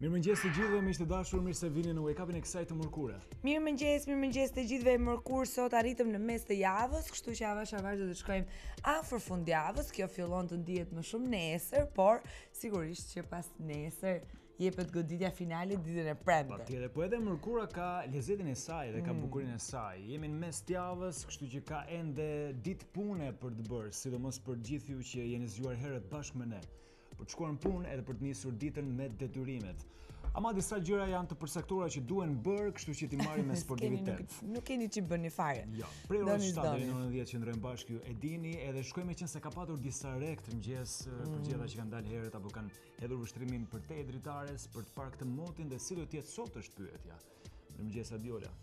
Mirëmëngjes të gjithëve, miq të dashur, mirë se vini në Wake Up-in e kësaj të mërkure. Mirëmëngjes të gjithëve, mërkur, sot arritëm në mes të javës, kështu që avash do të shkojmë afër fundjavës. Kjo fillon të ndihet më shumë nesër, por sigurisht që pas nesër jepet goditja finale ditën e premte. Patjetër, po edhe mërkura ka lezetin e saj dhe ka bukurinë e saj. Jemi në mes të javës, kështu që ka ende ditë pune për të bërë, sidomos për gjithë ju që jeni zgjuar herët bashkë me ne, për të shkuar në punë edhe për të nisur ditën me detyrimet. Ama disa gjëra janë të përcaktuara që duhen bërë, kështu që ti marrim me sportivitet. Nuk keni ç'i bëni fare. Jo, prej orës 7 deri në 9 që ndrojmë bashkë, ju e dini, edhe shkojmë qenë se ka patur disa rek të mëngjes për gjitha që kanë dalë herët apo kanë hedhur vështrimin për te dritares, për të parë këtë motin dhe si do të jetë sot është pyetja. Mirëmëngjes Adiola.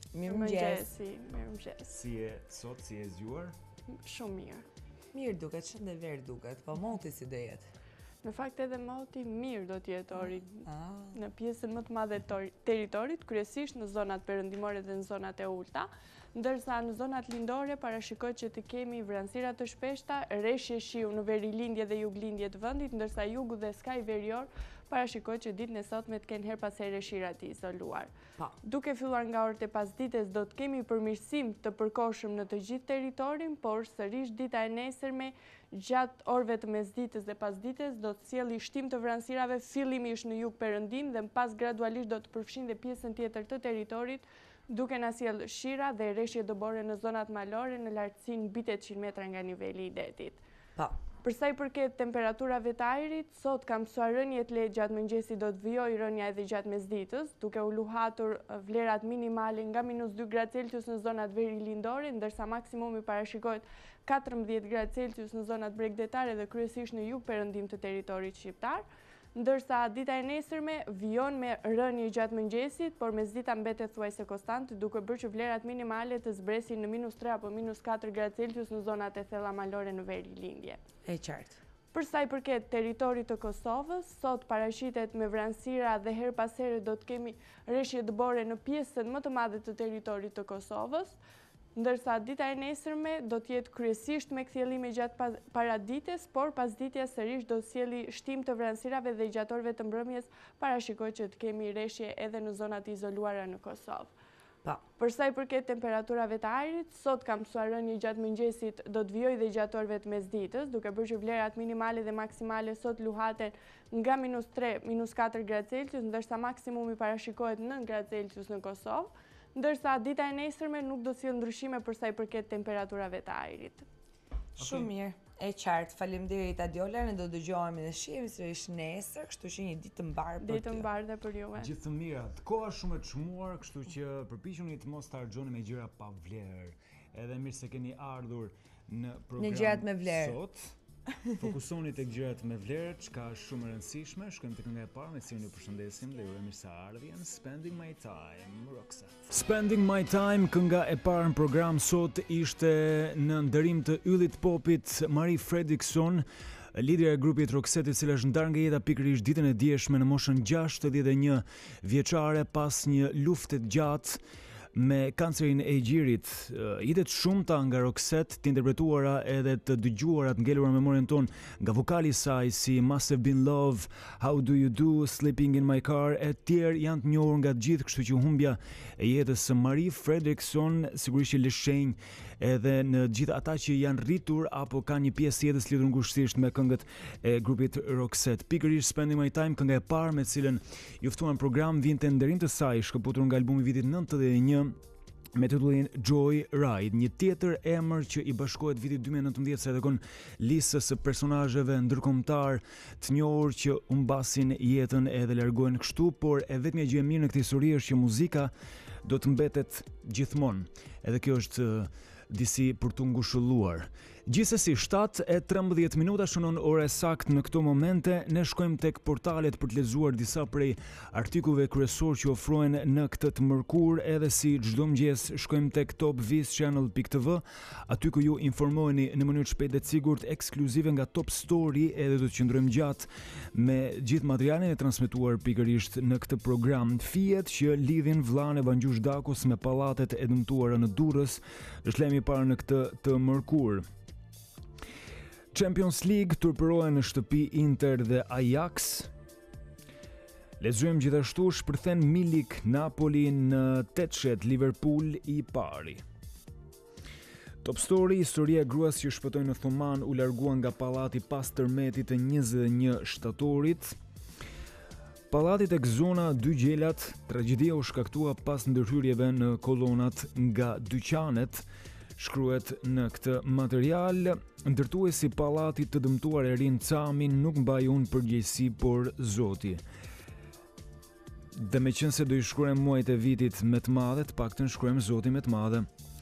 Mirëmëngjes. Si e sot, si e zgjuar? Shumë mirë. Mirë duket, shëndever duket, po moti si do jetë? Në fakt edhe moti mirë do t'jetë ori në pjesën më të madhe të territorit, kryesisht në zonat perëndimore dhe në zonat e ulta, ndërsa në zonat lindore parashikohet që të kemi vranësira të shpeshta, rreshje shiu në verilindje dhe juglindje të vendit, ndërsa jugu dhe skaj verior parashikohet që ditën e sotme të kenë her pas here shira të izoluar. Duke filluar nga orët e pasdites do të kemi përmirësim të përkohshëm në të gjithë territorin, por sërish dita e nesërme gjatë orëve të mesdites dhe pasdites do të sjellë shtim të vranësirave fillimisht në jug perëndim dhe pas gradualisht do të përfshin dhe pjesën tjetër të territorit, duke na sjellë shira dhe rreshje dëbore në zonat malore në lartësinë mbi 800 metra nga niveli i detit. Për sa i përket temperaturave të ajrit, sot ka mësuar rënje të lehtë gjatë mëngjesit do të vijojë rënja edhe gjatë mesditës, duke u luhatur vlerat minimale nga -2 gradë Celsius në zonat verilindore, ndërsa maksimumi parashikohet 14 gradë Celsius në zonat bregdetare dhe kryesisht në jug perëndim të territorit shqiptar. Ndërsa dita e nesërme vijon me rënje gjatë mëngjesit, por mesdita mbetet thuajse konstante, duke bërë që vlerat minimale të zbresin në -3 apo -4 gradë Celsius në zonat e thella malore në verilindje. E qartë. Për sa i përket territorit të Kosovës, sot parashitet me vranësira dhe her pas here do të kemi rreshje dëbore në pjesën më të madhe të territorit të Kosovës, ndërsa dita e nesërme do të jetë kryesisht me kthjellime gjatë paradites, por pasditja sërish do të sjellë shtim të vranësirave dhe gjatë orëve të mbrëmjes parashikohet që të kemi rreshje edhe në zonat izoluara në Kosovë. Për sa i përket temperaturave të ajrit, sot ka mësuar rënje gjatë mëngjesit do të vijojë dhe gjatë orëve të mesditës, duke bërë që vlerat minimale dhe maksimale sot luhaten nga -3, -4 gradë Celsius, ndërsa maksimumi parashikohet 9 gradë Celsius në Kosovë, ndërsa dita e nesërme nuk do të sjellë ndryshime për sa i përket temperaturave të ajrit. Shumë mirë. E qartë, faleminderit Adiola, ne do dëgjohemi dhe shihemi sërish nesër, kështu që një ditë të mbarë për ty. Ditë të mbarë dhe për juve. Gjithë të mirat, koha shumë e çmuar, kështu që përpiquni të mos të harxhoni me gjëra pa vlerë. Edhe mirë se keni ardhur në program në gjërat me vlerë sot. Fokusoni tek gjërat me vlerë, çka është shumë e rëndësishme. Shkojmë tek kënga e parë, me cilën ju përshëndesim dhe ju urojmë mirëseardhjen. Spending My Time, Roxette. Spending My Time, kënga e parë në program sot ishte në ndërim të yllit popit Marie Fredriksson, lidera e grupit Roxette, e cila është ndarë nga jeta pikërisht ditën e djeshme në moshën 61 vjeçare pas një lufte të gjatë me kancerin e gjirit. Hitet shumëta nga Roxette, të interpretuara edhe të dëgjuara, të ngelura në memorien tonë nga vokali i saj si Must Have Been Love, How Do You Do, Sleeping in My Car, e tjerë janë të njohur nga të gjithë, kështu që humbja e jetës së Marie Fredriksson sigurisht që lëshenjë edhe në gjithë ata që janë rritur apo kanë një pjesë jetës lidhur ngushësisht me këngët e grupit Roxette. Pikërisht Spending My Time, kënga e parë me cilën ju ftuam në program, vinte në nderim të saj, shkëputur nga albumi vitit 91 me titullin Joy Ride, një tjetër emër që i bashkohet vitit 2019 se takon listës së personazheve ndërkombëtar të njohur që humbasin jetën edhe largohen kështu, por e vetmja gjë e mirë në këtë histori është që muzika do të mbetet gjithmonë. Edhe kjo është disi për të ngushëlluar. Gjithsesi, 7:13 minuta shënon ora saktë në këto momente. Ne shkojmë tek portalet për të lexuar disa prej artikullve kryesor që ofrohen në këtë të mërkur, edhe si çdo mëngjes shkojmë tek topvizchannel.tv, aty ku ju informoheni në mënyrë shpejtë dhe sigurt, ekskluzive nga Top Story, edhe do të qëndrojmë gjatë me gjithë materialin e transmetuar pikërisht në këtë program. Fijet që lidhin vllain Evangjush Dakos me pallatet e dëmtuara në Durrës është lajmi i parë në këtë të mërkur. Champions League turpërohen në shtëpi Inter dhe Ajax. Lexojmë gjithashtu shpërthen Milik Napoli në 8 Liverpool i pari. Top story, historia e gruas që shpëtoi në Thuman u largua nga pallati pas tërmetit të 21 shtatorit. Pallati tek zona 2 Gjelat, tragjedia u shkaktua pas ndërhyrjeve në kolonat nga dyqanet, shkruhet në këtë material. Ndërtuesi i pallatit të dëmtuar Erin Cami nuk mbaj unë përgjegjësi por Zoti. Dhe meqense do i shkruajmë muajt e vitit me të madhe, të paktën shkruajmë Zoti me të madhe.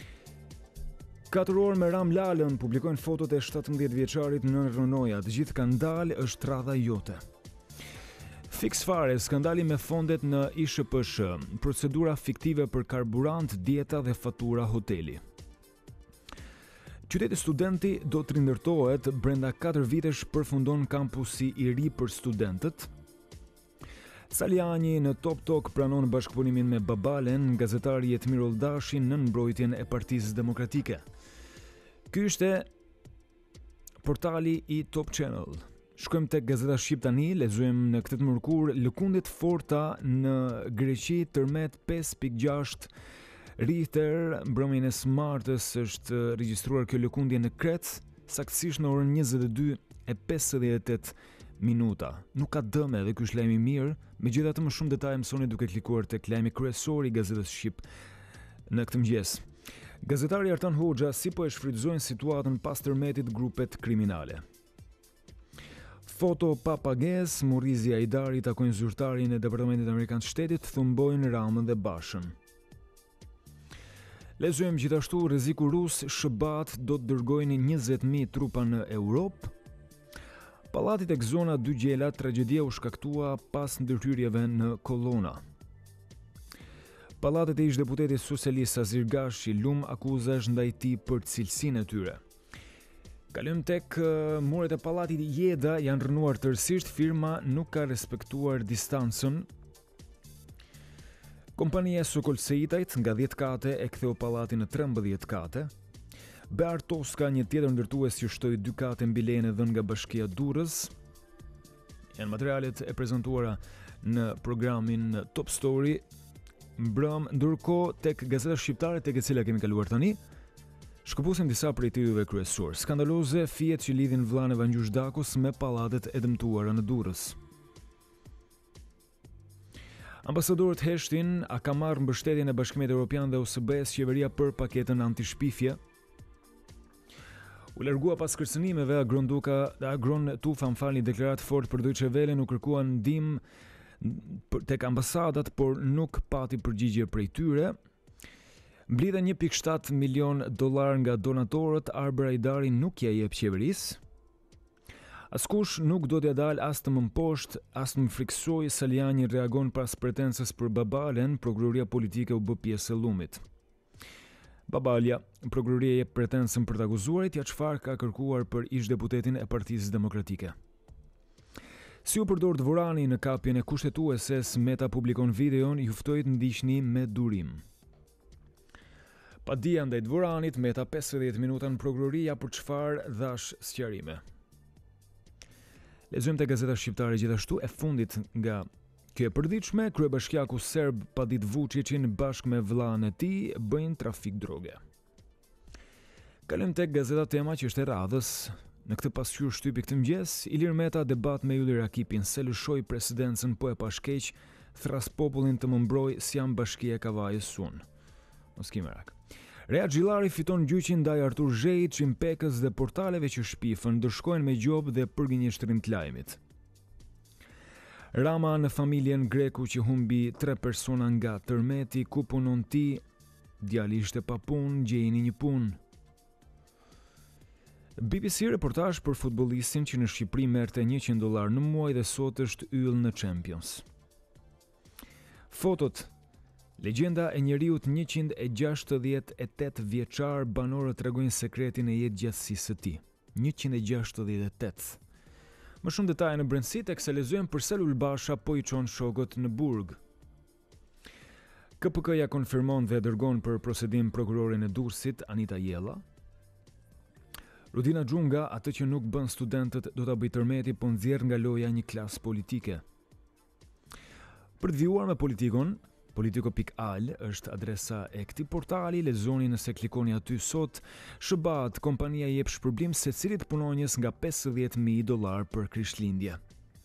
4 orë me Ram Lalën publikojnë fotot e 17 vjeçarit në Rënoja. Të gjithë kanë dalë, është radha jote. Fix fare, skandali me fondet në ISHPSH, procedura fiktive për karburant, dieta dhe fatura hoteli. Qyteti Studenti do të rindërtohet, brenda 4 vitesh përfundon kampusi i ri për studentët. Saliani në Top Talk pranon bashkëpunimin me Babalen, gazetari Jetmir Oldashi në mbrojtjen e Partisë Demokratike. Ky ishte portali i Top Channel. Shkojmë tek Gazeta Shqip tani, lexojmë në këtë të mërkur lëkundjet forta në Greqi, tërmet 5.6 Richter, mbrëmjen e smartës është regjistruar kjo lëkundje në Kret, saktësisht në orën 22:58 minuta. Nuk ka dëme dhe ky është lajm i mirë, megjithatë më shumë detaje mësoni duke klikuar tek lajmi kryesor i Gazetës Shqip në këtë mëngjes. Gazetari Artan Hoxha si po e shfrytëzojnë situatën pas tërmetit grupet kriminale. Foto pa pagesë, Murrizi Ajdari takojnë zyrtarin e Departamentit Amerikan të Shtetit, thumbojnë Ramën dhe Bashën. Lexojmë gjithashtu rreziku rus, SHBAT do të dërgojnë 20.000 trupa në Europë. Pallati tek zona 2 Gjela, tragjedia u shkaktua pas ndërhyrjeve në kolona. Pallatet e ish-deputetit socialist Azir Gashi lum akuzash ndaj tij për cilësinë e tyre. Kalojmë tek muret e pallatit Jeda, janë rënuar tërësisht, firma nuk ka respektuar distancën. Kompania Sokol Seitajt nga 10 kate e ktheu pallatin në 13 kate. Bear Toska, një tjetër ndërtues që shtoi 2 kate mbi lejen e dhënë nga Bashkia Durrës. Janë materialet e prezantuara në programin Top Story. Mbrëm, ndërkohë tek Gazeta Shqiptare, tek e cila kemi kaluar tani, shkëpusim disa prej titujve kryesor. Skandaloze fiet që lidhin vllain Evangjysh Dakos me pallatet e dëmtuara në Durrës. Ambasadorët heshtin a ka marrë mbështetjen e Bashkimit Evropian dhe OSBE-s qeveria për paketën antishpifje. U largua pas kërcënimeve, Agron Tufa deklaratë fort për Deutsche Welle, nuk kërkuan ndihmë tek ambasadat, por nuk pati përgjigje prej tyre. Mblidhen 1.7 milion dollar nga donatorët, Arber Ajdari nuk ja jep qeverisë. Askush nuk do t'ja dal as të më mposhtë, as të më friksoj, Saliani reagon pas pretensës për Babalen, prokuroria politike u bë pjesë e llumit. Babalja, prokuroria jep pretensën për të akuzuarit, ja çfarë ka kërkuar për ish-deputetin e Partisë Demokratike. Si u përdor Dvorani në kapjen e kushtetueses, Meta publikon videon, ju ftoi të ndiqni me durim. Pa dia ndaj Dvoranit, Meta 50 minuta në prokuroria për çfarë dhash sqarime. Lexojmë te Gazeta Shqiptare gjithashtu e fundit nga kjo e përditshme, kryebashkiaku serb Padit Vučićin bashkë me vllain e tij bëjnë trafik droge. Kalojmë tek Gazeta Tema që është e radhës. Në këtë pasqyrë shtypi këtë mëngjes, Ilir Meta debat me Ylli Rakipin, se lëshoi presidencën po e pashkeq, thras popullin të më mbroj si jam bashkia e kavajës sun. Mos ki merak. Rea Xhillari fiton gjyqin ndaj Artur Zhejit, Qimpekës dhe portaleve që shpifën, ndërshkojnë me gjob dhe përgënjeshtrim të lajmit. Rama në familjen Greku që humbi 3 persona nga tërmeti, ku punon ti, djali ishte pa punë, gjejini një punë. BBC reportazh për futbollistin që në Shqipëri merrte $100 në muaj dhe sot është yll në Champions. Fotot. Legjenda e njeriut 168 vjeçar, banorët tregojnë sekretin e jetë gjatësisë së tij. 168. Më shumë detaje në brendësi teksa lexojmë për Selul Basha po i çon shokët në burg. KPK-ja konfirmon dhe dërgon për procedim prokurorin e Durrësit, Anita Jella. Rudina Xhunga, atë që nuk bën studentët do ta bëj tërmeti, po nxjerr nga loja një klasë politike. Për të vijuar me politikon, Politico.al është adresa e këtij portali, lexoni nëse klikoni aty sot. Shëbat, kompania jep shpërblim secilit punonjës nga $50,000 për Krishtlindje.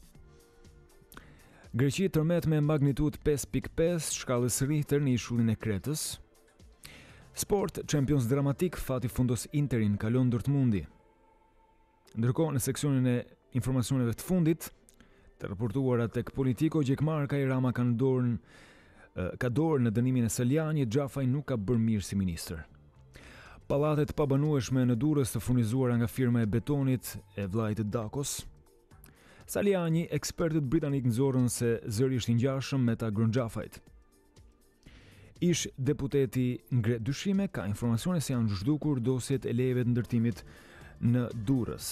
Greqi tërmet me magnitudë 5.5 shkallës Richter në ishullin e Kretës. Sport, Champions dramatik, fati fundos Interin, kalon Dortmundi. Ndërkohë në seksionin e informacioneve të fundit, të raportuara tek Politico, Gjekmarka i Rama ka dorë në dënimin e Salianit, Xhafaj nuk ka bërë mirë si ministër. Pallatet pabanueshme në Durrës të furnizuara nga firma e betonit e vllajit të Dakos. Saliani, ekspertët britanik nxorën se zëri është i ngjashëm me ta Grënxhafajt. Ish deputeti ngre dyshime, ka informacione se janë zhdukur dosjet e lejeve të ndërtimit në Durrës.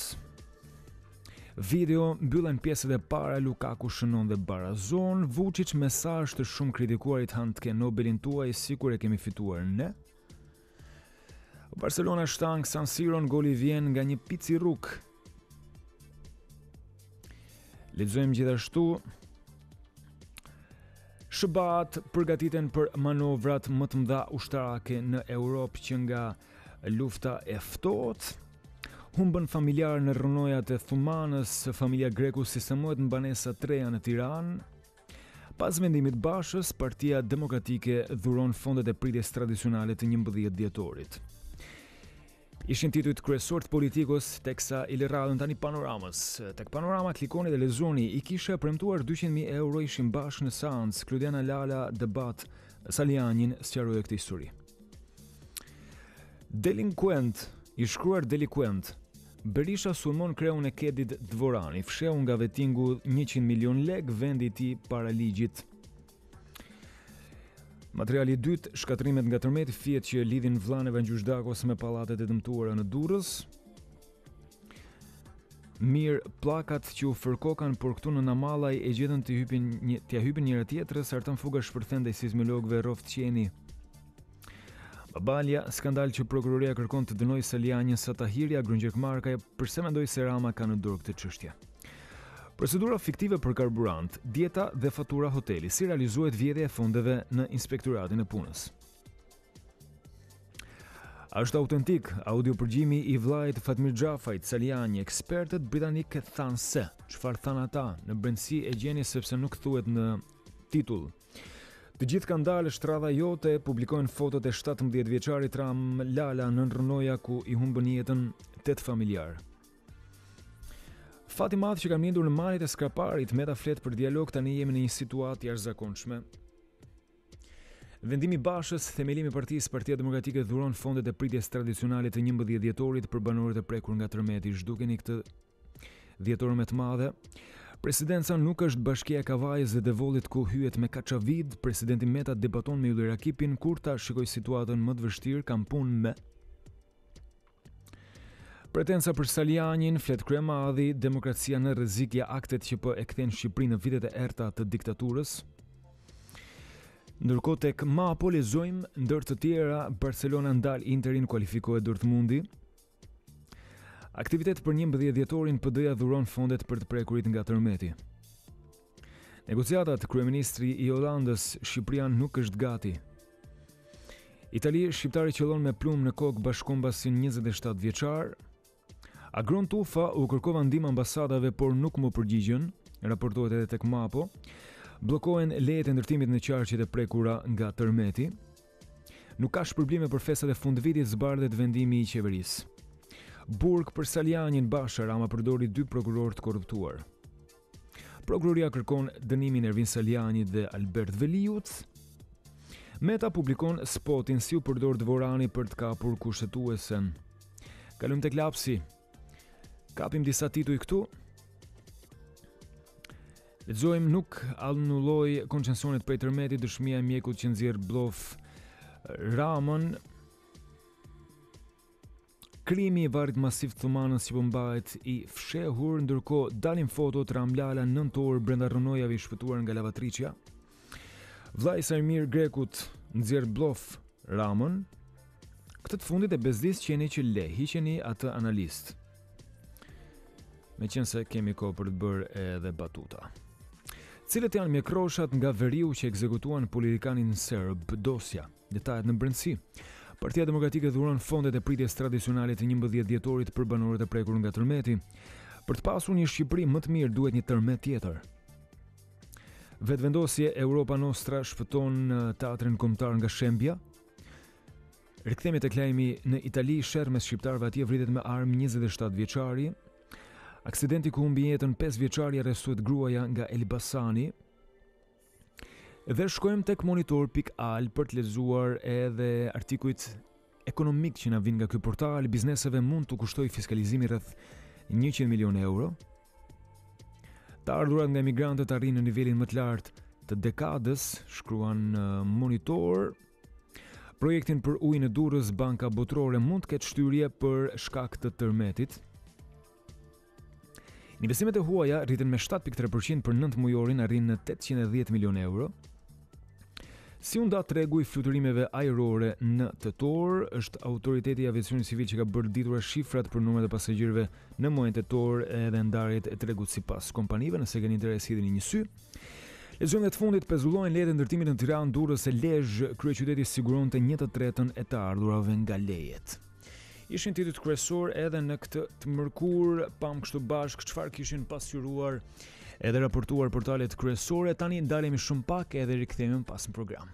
Video mbyllen pjesët e para, Lukaku shënon dhe barazon, Vučić mesazh të shumë kritikuarit Handke Nobelin tuaj, sikur e kemi fituar ne. Barcelona shtang San Siron, goli vjen nga një picirruk. Lexojmë gjithashtu Shëbat përgatiten për manovrat më të mëdha ushtarake në Europë që nga lufta e ftohtë. Humbën familjar në rrënojat e Thumanës, familja Greku sistemohet në banesa të reja në Tiranë. Pas vendimit Bashës, Partia Demokratike dhuron fondet e pritjes tradicionale të 11 dhjetorit. Ishin titujt kryesor të Politikos, teksa i lëradhën tani Panoramës. Tek Panorama klikoni dhe lexoni, i kishe premtuar 200.000 euro, ishin bashkë në seancë, Klodiana Lala debat Salianin sqaroi këtë histori. Delinkuent, i shkruar delinkuent. Berisha sulmon kreun e Kedit Dvorani, fsheu nga vetingu 100 milion lek, vendi i tij para ligjit. Materiali i dytë, shkatrimet nga tërmeti, fiet që lidhin vllain Evangjush Dakos me pallatet e dëmtuara në Durrës. Mirë plakat që u fërkokan, por këtu në Namallaj e gjetën t'ia hypin njëra tjetrës, artën fuga shpërthen ndaj sismologëve rroft qeni. Babalja, skandal që prokuroria kërkon të dënojë Salianin sa Tahirja, Grëngjekmarka, pse mendoj se Rama ka në dorë këtë çështje. Procedura fiktive për karburant, dieta dhe fatura hoteli, si realizohet vjedhja e fondeve në Inspektoratin e Punës. Është autentik, audiopërgjimi i vllajit Fatmir Xhafajt, Saliani, ekspertët britanik thanë se, çfarë thanë ata, në brendësi e gjeni sepse nuk thuhet në titull. Të gjithë kanë dalë Shtradha jote, publikojnë fotot e 17 vjeçarit Ram Lala në rrënoja ku i humbën jetën 8 familjar. Fati madh që kam lindur në malit e Skraparit, meta flet për dialog, tani jemi në një situatë jashtëzakonshme. Vendimi Bashës, themelimi i partisë, Partia Demokratike dhuron fondet e pritjes tradicionale të 11 dhjetorit për banorët e prekur nga tërmeti. Zhdukeni këtë dhjetor më të madhe. Presidenca nuk është bashkia e Kavajës dhe Devollit ku hyet me Kaçavid. Presidenti Meta debaton me Ylli Rakipin, kur ta shikoj situatën më të vështirë, kam punë me. Pretenca për Salianin, flet kryemadhi, demokracia në rrezik, ja aktet që po e kthen Shqipërinë në vitet e errta të diktaturës. Ndërkohë tek Mapo lexojmë ndër të tjera, Barcelona ndal Interin, kualifikohet Dortmundi. Aktivitet për 11 dhjetorin, PD-ja dhuron fondet për të prekurit nga tërmeti. Negociatat, kryeministri i Holandës, Shqipëria nuk është gati. Itali, shqiptari qëllon me plumë në kokë bashkombasin 27 vjeçar. Agron Tufa u kërkova ndihmë ambasadave, por nuk më përgjigjen, raportohet edhe tek Mapo. Bllokohen lejet e ndërtimit në qarqet e prekura nga tërmeti. Nuk ka shpërblime për festat e fundvitit, zbardhet vendimi i qeverisë. Burg për Salianin, Basha, Rama përdori 2 prokurorë të korruptuar. Prokuroria kërkon dënimin Ervin Salianit dhe Albert Veliut. Meta publikon spotin si u përdor Dvorani për të kapur kushtetuesen. Kalojmë tek lapsi. Kapim disa tituj këtu. Lexojmë, nuk anulloi koncesionet prej tërmetit, dëshmia e mjekut që nxjerr blof Ramën. Krimi i varrit masiv të Thumanës që po mbahet i fshehur, ndërkohë dalin fotot Ramlala 9 orë brenda rrënojave i shpëtuar nga lavatriçja. Vllai Sarmir Grekut nxjerr blof Ramën. Këtë të fundit e bezdis qeni që le, hiqeni atë analist. Meqense kemi kohë për të bërë edhe batuta. Cilët janë mjekroshat nga veriu që ekzekutuan politikanin serb Dosja? Detajet në brendësi. Partia Demokratike dhuron fondet e pritjes tradicionale të 11 dhjetorit për banorët e prekur nga tërmeti. Për të pasur një Shqipëri më të mirë duhet një tërmet tjetër. Vetëvendosje Europa Nostra shpëton teatrin kombëtar nga shembja. Rikthimi tek lajmi në Itali, sherr mes shqiptarëve atje vritet me armë 27 vjeçari. Aksidenti ku humbi jetën 5 vjeçari, arrestuet gruaja nga Elbasani. Dhe shkojmë tek monitor.al për të lexuar edhe artikujt ekonomik që na vijnë nga ky portal. Bizneseve mund të kushtoj fiskalizimi rreth 100 milion euro. Të ardhurat nga emigrantët arrin në nivelin më të lartë të dekadës, shkruan Monitor. Projektin për ujin e Durrës Banka Botërore mund të ketë shtyrje për shkak të tërmetit. Investimet e huaja rriten me 7.3% për 9 mujorin, arrin në 810 milion euro. Si u nda tregu i fluturimeve ajrore në tetor, është Autoriteti i Aviacionit Civil që ka bërë ditura shifrat për numrat e pasagerëve në muajin tetor edhe ndarjet e tregut sipas kompanive, nëse keni interes hidheni një sy. Lexojmë të fundit, pezullojnë lejet e ndërtimit në Tiranë, Durrës e Lezhë, kryeqyteti siguronte 1/3 e të ardhurave nga lejet. Ishin titujt kryesor edhe në këtë të mërkur, pam kështu bashkë çfarë kishin pasqyruar edhe raportuar portalet kryesore. Tani ndalemi shumë pak edhe rikthehemi pas në program.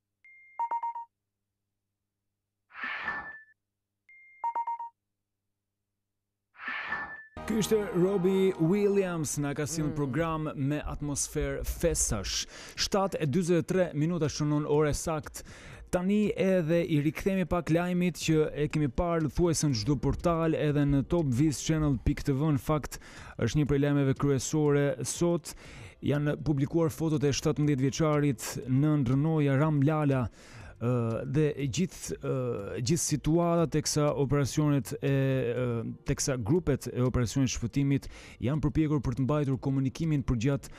Ky ishte Robbie Williams, na ka sjellë program me atmosferë festash. 7:43 minuta shënon ora sakt. Tani edhe i rikthemi pak lajmit që e kemi parë thuajse në çdo portal, edhe në topvizchannel.tv. Në fakt është një prej lajmeve kryesore sot. Janë publikuar fotot e 17 vjeçarit nën rënoja Ram Lala dhe gjithë situata teksa operacionet teksa grupet e operacionit shpëtimit janë përpjekur për të mbajtur komunikimin përgjatë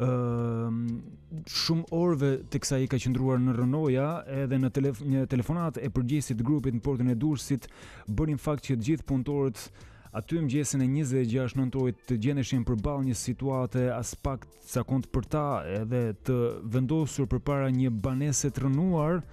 shumë orëve teksa i ka qëndruar në rënoja, edhe në një telefonat e përgjegjësit të grupit në portën e Durrësit bërin fakt që të gjithë punëtorët aty mëngjesin e 26 nëntorit të gjendeshin përballë një situate as pak sakont për ta edhe të vendosur përpara një banese të rënuar.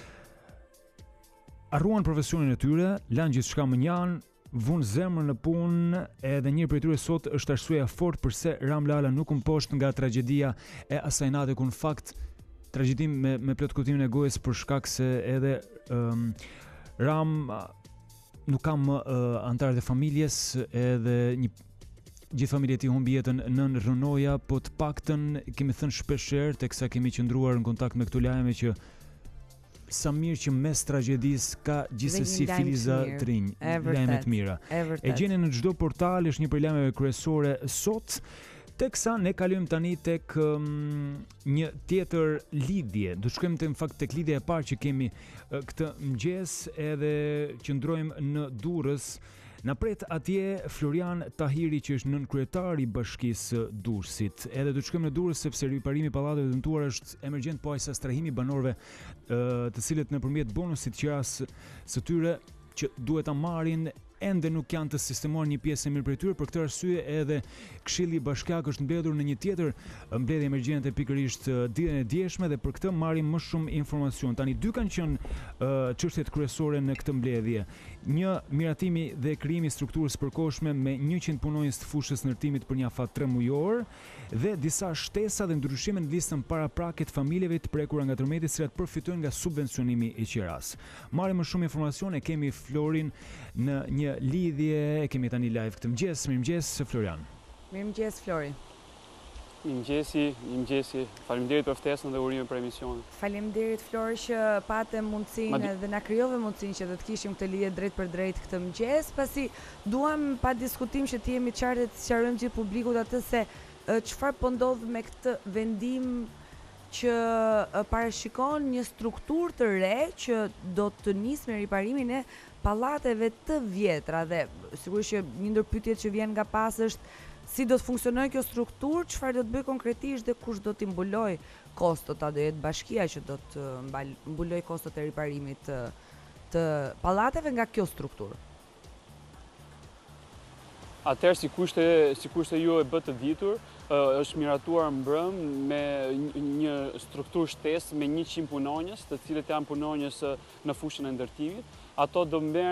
Arruan profesionin e tyre, lanë gjithçka më njanë, vunë zemrën në punë, edhe një prej tyre sot është arsyeja fort përse Ram Lala nuk u mposht nga tragjedia e asaj nate, ku në fakt tragjedim me plot kuptimin e gojës, për shkak se edhe Ram nuk kam antarët e familjes, edhe gjithë familja e tij humbi jetën nën rënoja, po të paktën kemi thënë shpeshherë teksa kemi qëndruar në kontakt me këto lajme që sa mirë që mes tragjedisë ka gjithsesi filiza të rinj, lajme të mira. E gjeni në çdo portal, është një prej lajmeve kryesore sot. Teksa ne kalojmë tani tek një tjetër lidhje. Do shkojmë në fakt tek lidhja e parë që kemi këtë mëngjes, edhe qëndrojmë në Durrës. Na pret atje Florian Tahiri, që është nënkryetari i Bashkisë Durrësit. Edhe do të shkojmë në Durrës sepse riparimi i pallateve të dëmtuara është emergjent, po aq sa strehimi i banorëve, të cilët nëpërmjet bonusit qeras së tyre që duhet ta marrin ende nuk janë të sistemuar një pjesë e mirë prej tyre. Për këtë arsye edhe Këshilli Bashkiak është mbledhur në një tjetër mbledhje emergjente pikërisht ditën e djeshme, dhe për këtë marrim më shumë informacion. Tani dy kanë qenë çështjet kryesore në këtë mbledhje. Një, miratimi dhe krijimi i strukturës përkohshme me 100 punonjës të fushës ndërtimit për një afat 3 mujor, dhe disa shtesa dhe ndryshime në listën paraprake të familjeve të prekura nga tërmeti, të cilat përfitojnë nga subvencionimi i qeras. Marrim më shumë informacion, e kemi Florin në një lidhje, e kemi tani live këtë mëngjes. Mirëmëngjes Florian. Mirëmëngjes Flori. Mirëmëngjesi. Faleminderit për ftesën dhe urimin për emisionin. Faleminderit Flori që patë mundësinë dhe na krijove mundësinë që të të kishim këtë lidhje drejt për drejt këtë mëngjes, pasi duam pa diskutim që të jemi të qartë të sqarojmë gjithë publikut atë se çfarë po ndodh me këtë vendim që parashikon një strukturë të re që do të nisë me riparimin e pallateve të vjetra, dhe sigurisht që një ndër pyetjet që vjen nga pas është si do të funksionojë kjo strukturë, çfarë do të bëj konkretisht dhe kush do t'i mbuloj kostot, a do jetë bashkia që do të mbuloj kostot e riparimit të pallateve nga kjo strukturë? Atëherë, si kurse ju e bë të ditur, është miratuar mbrëm me një strukturë shtesë me 100 punonjës, të cilët janë punonjës në fushën e ndërtimit. Ato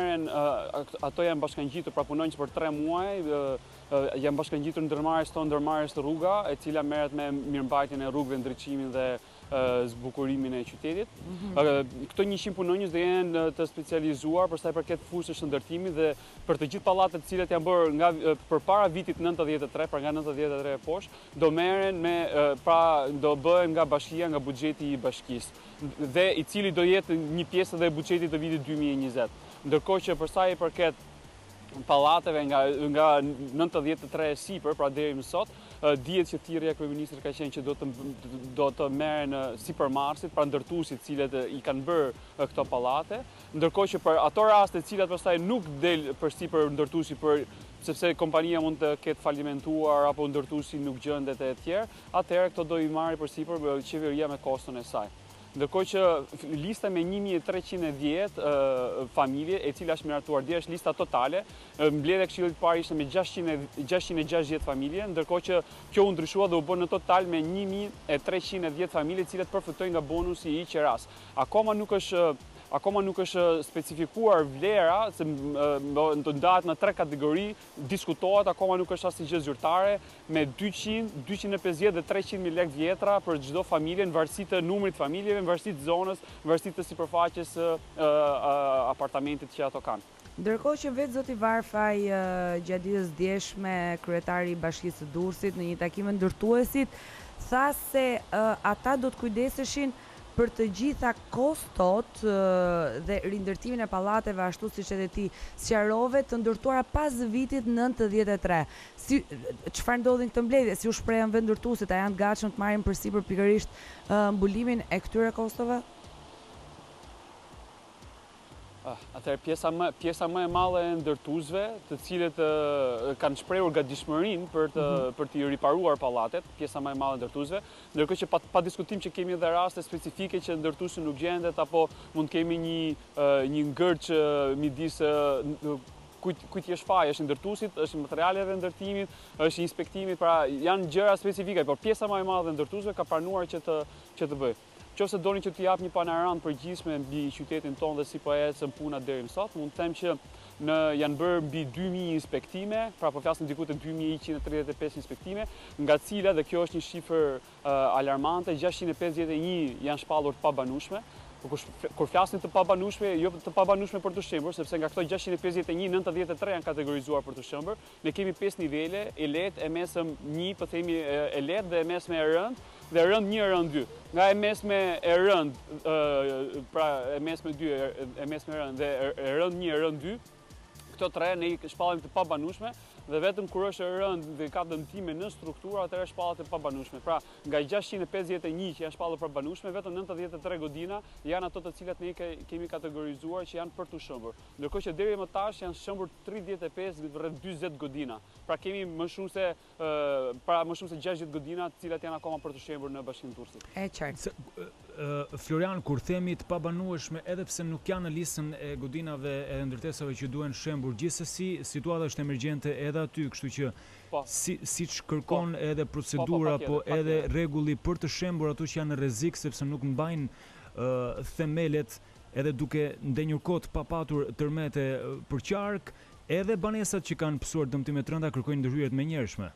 janë bashkangjitur pra punonjës për 3 muaj, janë bashkangjitur ndërmarrjes tonë, ndërmarrjes të rruga, e cila merret me mirëmbajtjen e rrugëve, ndriçimin dhe zbukurimin e qytetit. Këto 100 punonjës do jenë të specializuar për sa i përket fushës së ndërtimit dhe për të gjithë pallatet të cilat janë bërë nga përpara vitit 93, pra nga 93 e poshtë, do merren do bëhen nga bashkia, nga buxheti i bashkisë dhe i cili do jetë një pjesë edhe e buxhetit të vitit 2020. Ndërkohë që për sa i përket pallateve nga 93 e sipër, pra deri më sot, dihet që thirrja e kryeministrit ka qenë që do të merren sipër Marsit, pra ndërtuesit cilët i kanë bërë këto pallate, ndërkohë që për ato raste të cilat pastaj nuk del përsipër ndërtuesi sepse kompania mund të ketë falimentuar apo ndërtuesi nuk gjendet e tjerë, atëherë këto do i marrë përsipër qeveria me koston e saj. Ndërkohë që lista me 1310 familje, e cila është miratuar deri është lista totale, mbledhja e Këshillit të Parë ishte me 660 familje, ndërkohë që kjo u ndryshua dhe u bë në total me 1310 familje, të cilat përfitojnë nga bonusi i qeras. Akoma nuk është specifikuar vlera, se të ndahet në 3 kategori, diskutohet, akoma nuk është asnjë gjë zyrtare, me 200, 250 dhe 300.000 lekë vjetra për çdo familje, në varësi të numrit familjeve, në varësi të zonës, në varësi të sipërfaqes apartamentit që ato kanë. Ndërkohë që vetë zoti Varfaj gjatë ditës djeshme, kryetari i Bashkisë së Durrësit në një takim me ndërtuesit, tha se ata do të kujdeseshin për të gjitha kostot dhe rindërtimin e pallateve ashtu siç edhe ti sqarove, të ndërtuara pas vitit 93. Çfarë ndodhi në këtë mbledhje? Si u shprehën vendërtuesit, a janë të gatshëm të marrin përsipër pikërisht mbulimin e këtyre kostove? Atëherë pjesa më e madhe e ndërtuesve, të cilët kanë shprehur gatishmërinë për të riparuar pallatet, pjesa më e madhe e ndërtuesve, ndërkohë që pa diskutim që kemi edhe raste specifike që ndërtuesi nuk gjendet apo mund kemi një ngërç midis kujt është faji, është ndërtuesit, është materialeve ndërtimit, është inspektimit, pra janë gjëra specifike, por pjesa më e madhe e ndërtuesve ka pranuar që të bëjë. Nëse doni që t'ju jap një panoramë përgjithshme mbi qytetin tonë dhe si po ecën puna deri më sot, mund të them që janë bërë mbi 2000 inspektime, pra po flasim diku te 2135 inspektime, nga të cilat, dhe kjo është një shifër alarmante, 651 janë shpallur të pabanueshme. Kur flasim të pabanueshme, jo të pabanueshme për të shëmbur, sepse nga këto 651, 93 janë kategorizuar për të shëmbur. Ne kemi 5 nivele, e lehtë, e mesëm 1, po themi e lehtë dhe e mesme e rëndë, dhe rënd 1 e rënd 2. Nga e mesme e rënd, pra e mesme 2, e mesme e rënd dhe e rënd 1 e rënd 2, këto 3 ne i shpallim të pabanueshme, dhe vetëm kur është e rënd dhe ka dëmtime në strukturë, atëherë shpallet e pabanueshme. Pra, nga 651 që janë shpallur pabanueshme, vetëm 93 godina janë ato të cilat ne kemi kategorizuar që janë për të shëmbur. Ndërkohë që deri më tash janë shëmbur 35 rreth 40 godina. Pra kemi më shumë se 60 godina të cilat janë akoma për të shëmbur në Bashkinë Durrësit. E qartë. Florian, kur themi të pabanueshme, edhe pse nuk janë në listën e godinave e ndërtesave që duhen shembur, gjithsesi situata është emergjente edhe aty, kështu që siç kërkon edhe procedura, po edhe rregulli për të shembur ato që janë në rrezik sepse nuk mbajnë themelet, edhe duke ndenjur kot pa patur tërmete për qark, edhe banesat që kanë pësuar dëmtime të rënda kërkojnë ndërhyrje të menjëhershme.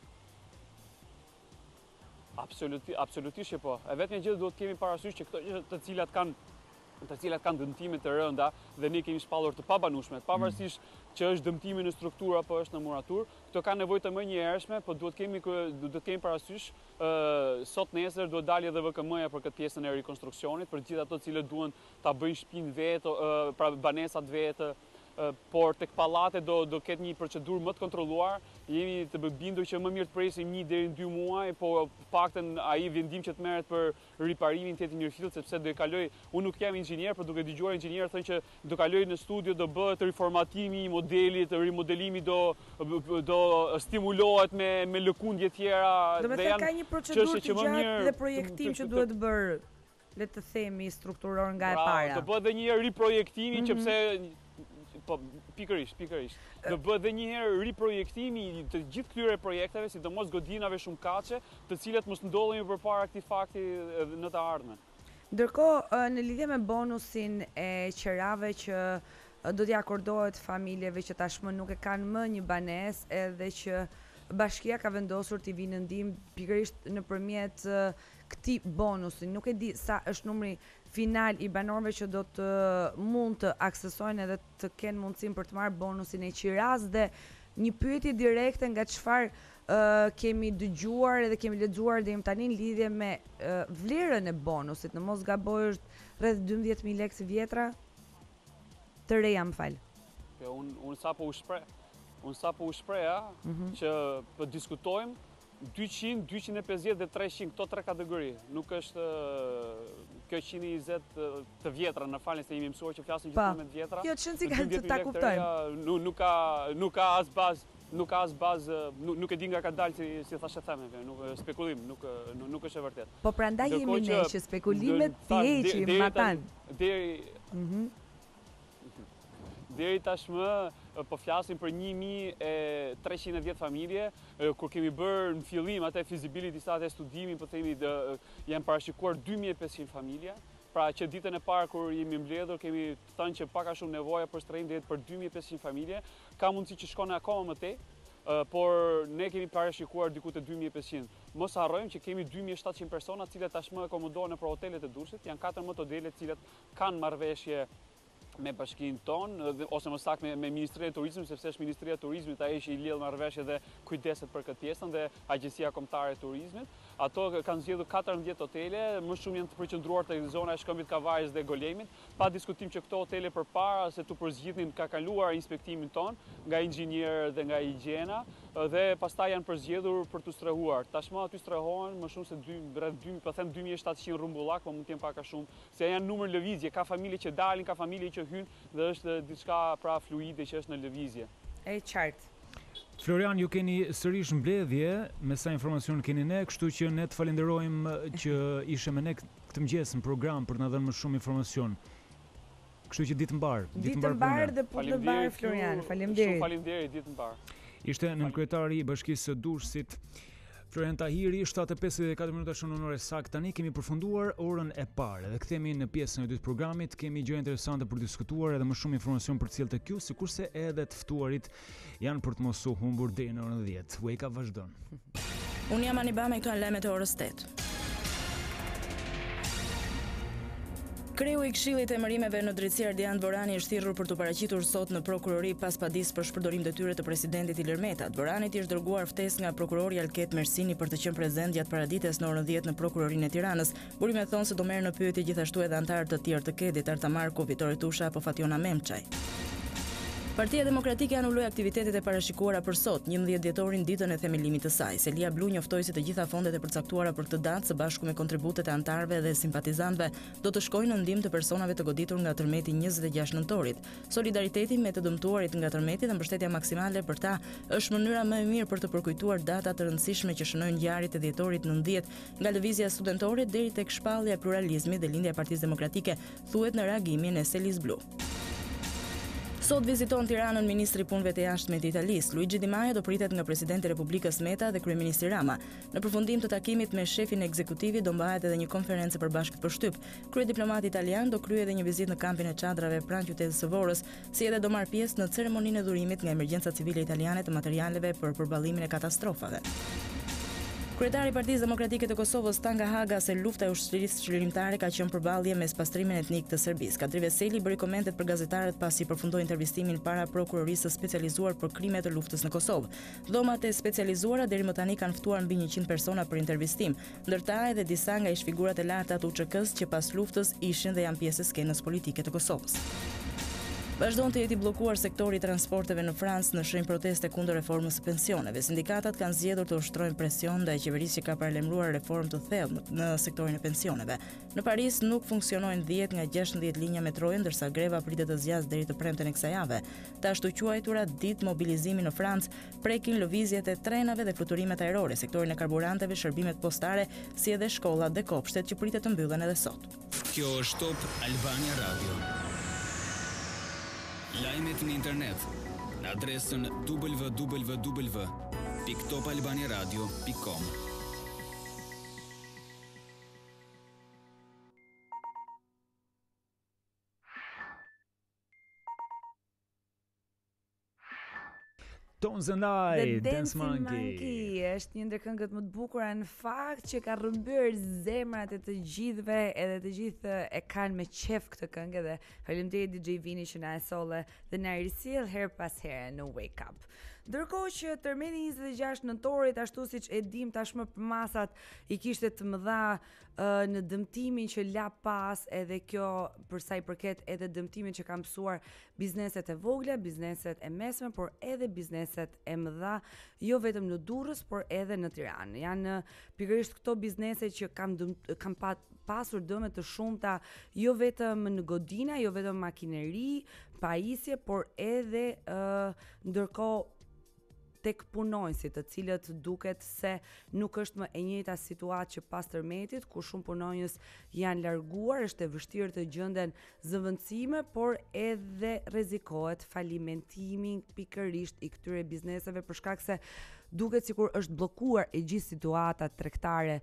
Absolutisht që po. E vetëm gjë duhet kemi parasysh që këto të cilat kanë dëmtime të rënda dhe ne kemi shpallur të pabanueshme, pavarësisht që është dëmtimi në strukturë apo është në muraturë, këto kanë nevojë të menjëhershme, po duhet kemi parasysh sot nesër duhet dalë edhe VKM-ja për këtë pjesën e rikonstruksionit, për gjithë ato të cilët duan ta bëjnë shtëpinë vetë, pra banesat vetë, por tek pallate do ketë një procedurë më të kontrolluar. Jemi të bindur që më mirë të presim 1 deri në 2 muaj, po paktën ai vendim që të merret për riparimin të jetë mirëfillt, sepse do e kaloj, unë nuk jam inxhinier, por duke dëgjuar inxhinierë thonë që do kaloj në studio, do bëhet riformatimi i modelit, rimodelimi do stimulohet me lëkundje tjera. Do të thënë ka një procedurë të gjatë dhe projektim që duhet bërë, le të themi strukturor nga e para. Do bëhet edhe një riprojektimi që pse Po, pikërisht. Do bëhet edhe një herë riprojektimi i të gjithë këtyre projekteve, sidomos godinave shumë kaçe, të cilat mos ndodhin përpara këtij fakti në të ardhmen. Ndërkohë, në lidhje me bonusin e qerave që do t'i akordohet familjeve që tashmë nuk e kanë më një banesë, edhe që bashkia ka vendosur t'i vinë në ndihmë pikërisht nëpërmjet këtij bonusi. Nuk e di sa është numri final i banorëve që do të mund të aksesojnë edhe të kenë mundësinë për të marrë bonusin e qiras, dhe një pyetje direkte nga çfarë kemi dëgjuar edhe kemi lexuar deri tani në lidhje me vlerën e bonusit. Në mos gaboj është rreth 12.000 lekë si vjetra. Të reja, më fal. Unë sapo u shpreha që po diskutojmë 200, 250 dhe 300, këto 3 kategori. Nuk është kjo 120 të vjetra, në falni se jemi mësuar që flasim gjithmonë me të vjetra. Jo, çon si kanë të ta kuptojmë. Nuk ka as bazë, nuk e di nga ka dalë si thashë theme, nuk spekulim, nuk është e vërtet. Po prandaj jemi ne që spekulimet thjeqim matan. Deri tashmë po flasim për 1310 familje, kur kemi bërë në fillim atë feasibility study studimin, po themi janë parashikuar 2500 familje. Pra që ditën e parë kur jemi mbledhur kemi thënë që pak a shumë nevoja për shtrejim dhe për 2500 familje, ka mundësi që shkone akoma më tej, por ne kemi parashikuar diku te 2500. Mos harrojmë që kemi 2700 persona, të cilët tashmë akomodohen për hotelet e Durrësit, janë 14 hotele të cilat kanë marrëveshje me bashkinë tonë, ose më saktë me Ministrinë e Turizmit, sepse është Ministria e Turizmit ajo që i lidh marrëveshje dhe kujdeset për këtë pjesën, dhe Agjencia Kombëtare e Turizmit. Ato kanë zgjedhur 14 hotele, më shumë janë të përqendruar tek zona e Shkëmbit, Kavajës dhe Golemit, pa diskutim që këto hotele përpara se të përzgjidhin ka kaluar inspektimin ton nga inxhinierë dhe nga higjiena, dhe pastaj janë përzgjedhur për të strehuar. Tashmë aty strehohen më shumë se 2700 rrumbullak, po mund të jenë pak a shumë, se janë numër lëvizje, ka familje që dalin, ka familje që hynë, dhe është diçka pra fluide që është në lëvizje. E qartë. Florian, ju keni sërish mbledhje, me sa informacion keni ne, kështu që ne të falenderojmë që ishe me ne këtë mëngjes në program për të na dhënë më shumë informacion. Kështu që ditë mbar. Ditë mbar dhe punë të mbar, Florian. Faleminderit. Shumë faleminderit, ditë mbar. Ishte nënkryetari i Bashkisë së Durrësit, Florian Tahiri. 7:54 minuta shënon orë saktë. Tani kemi përfunduar orën e parë dhe kthehemi në pjesën e dytë të programit. Kemi gjëra interesante për të diskutuar edhe më shumë informacion për të cilët tek ju, sikurse edhe të ftuarit janë për të mos u humbur deri në orën 10. Wake Up vazhdon. Unë jam Aniba me këto lajmet e orës 8. Kreu i Këshillit të Emërimeve në Drejtësi Ardian Dvorani është thirrur për të paraqitur sot në prokurori pas padisë për shpërdorim detyre të presidentit Ilir Meta. Dvoranit i është dërguar ftesë nga prokurori Alket Mersini për të qenë prezent gjatë paradites në orën 10 në prokurorinë e Tiranës. Burimet thonë se do merren në pyetje gjithashtu edhe anëtarë të tjerë të Kedit, Arta Marko, Vitore Tusha apo Fationa Memçaj. Partia Demokratike anulloi aktivitetet e parashikuara për sot, 11 dhjetorin, ditën e themelimit të saj. Selia Blu njoftoi se të gjitha fondet e përcaktuara për këtë datë, së bashku me kontributet e anëtarëve dhe simpatizantëve, do të shkojnë në ndihmë të personave të goditur nga tërmeti 26 nëntorit. Solidariteti me të dëmtuarit nga tërmeti dhe mbështetja maksimale për ta është mënyra më e mirë për të përkujtuar data të rëndësishme që shënojnë ngjarjet e dhjetorit 19, nga lëvizja studentore deri tek shpallja e pluralizmit dhe lindja e Partisë Demokratike, thuhet në reagimin e Selis Blu. Sot viziton Tiranën ministri i punëve të jashtme të Italisë. Luigi Di Maio do pritet nga presidenti i Republikës Meta dhe kryeministri Rama. Në përfundim të takimit me shefin ekzekutivi do mbahet edhe një konferencë përbashkët për shtyp. Kryediplomati italian do kryejë edhe një vizitë në kampin e çadrave pranë qytetit së Vorrës, si edhe do marrë pjesë në ceremoninë e dhurimit nga emergjenca civile italiane të materialeve për përballimin e katastrofave. Kryetari i Partisë Demokratike të Kosovës Tanga Haga se lufta e ushtrisë çlirimtare ka qenë përballje me spastrimin etnik të Serbisë. Kadri Veseli bëri komentet për gazetarët pasi përfundoi intervistimin para prokurorisë specializuar për krime të luftës në Kosovë. Dhomat e specializuara deri më tani kanë ftuar mbi 100 persona për intervistim, ndërta edhe disa nga ish figurat e larta të UÇK-s që pas luftës ishin dhe janë pjesë e skenës politike të Kosovës. Vazhdon të jeti bllokuar sektori i transporteve në Francë në shenjë proteste kundër reformës së pensioneve. Sindikatat kanë zgjedhur të ushtrojnë presion ndaj qeverisë që ka paralajmëruar reformë të thellë në sektorin e pensioneve. Në Paris nuk funksionojnë 10 nga 16 linja metroje, ndërsa greva pritet të zgjasë deri të premten e kësaj jave. Të ashtu quajtura ditë mobilizimi në Francë prekin lëvizjet e trenave dhe fluturimet ajrore, sektorin e karburanteve, shërbimet postare, si edhe shkollat dhe kopshtet që pritet të mbyllen edhe sot. Kjo është Top Albania Radio. Lajmet në internet në adresën www.topalbaniradio.com. Tones and I, The Dance Dancing Monkey. Është një ndër këngët më të bukura në fakt që ka rrëmbyer zemrat e të gjithëve, edhe të gjithë e kanë me qef këtë këngë dhe faleminderit DJ Vini që na e solle dhe na risjell her pas here në Wake Up. Ndërkohë që tërmeti 26 nëntorit, ashtu siç e dim tashmë për masat, i kishte të mëdha në dëmtimin që la pas, edhe kjo për sa i përket edhe dëmtimin që ka mësuar bizneset e vogla, bizneset e mesme, por edhe bizneset e mëdha, jo vetëm në Durrës, por edhe në Tiranë. Janë pikërisht këto biznese që kam pasur dëme të shumta, jo vetëm në godina, jo vetëm makineri, pajisje, por edhe ndërkohë tek punonjësit, të cilët duket se nuk është më e njëjta situatë që pas tërmetit, ku shumë punonjës janë larguar, është e vështirë të gjenden zëvendësime, por edhe rrezikohet falimentimi pikërisht i këtyre bizneseve për shkak se duket sikur është bllokuar e gjithë situata tregtare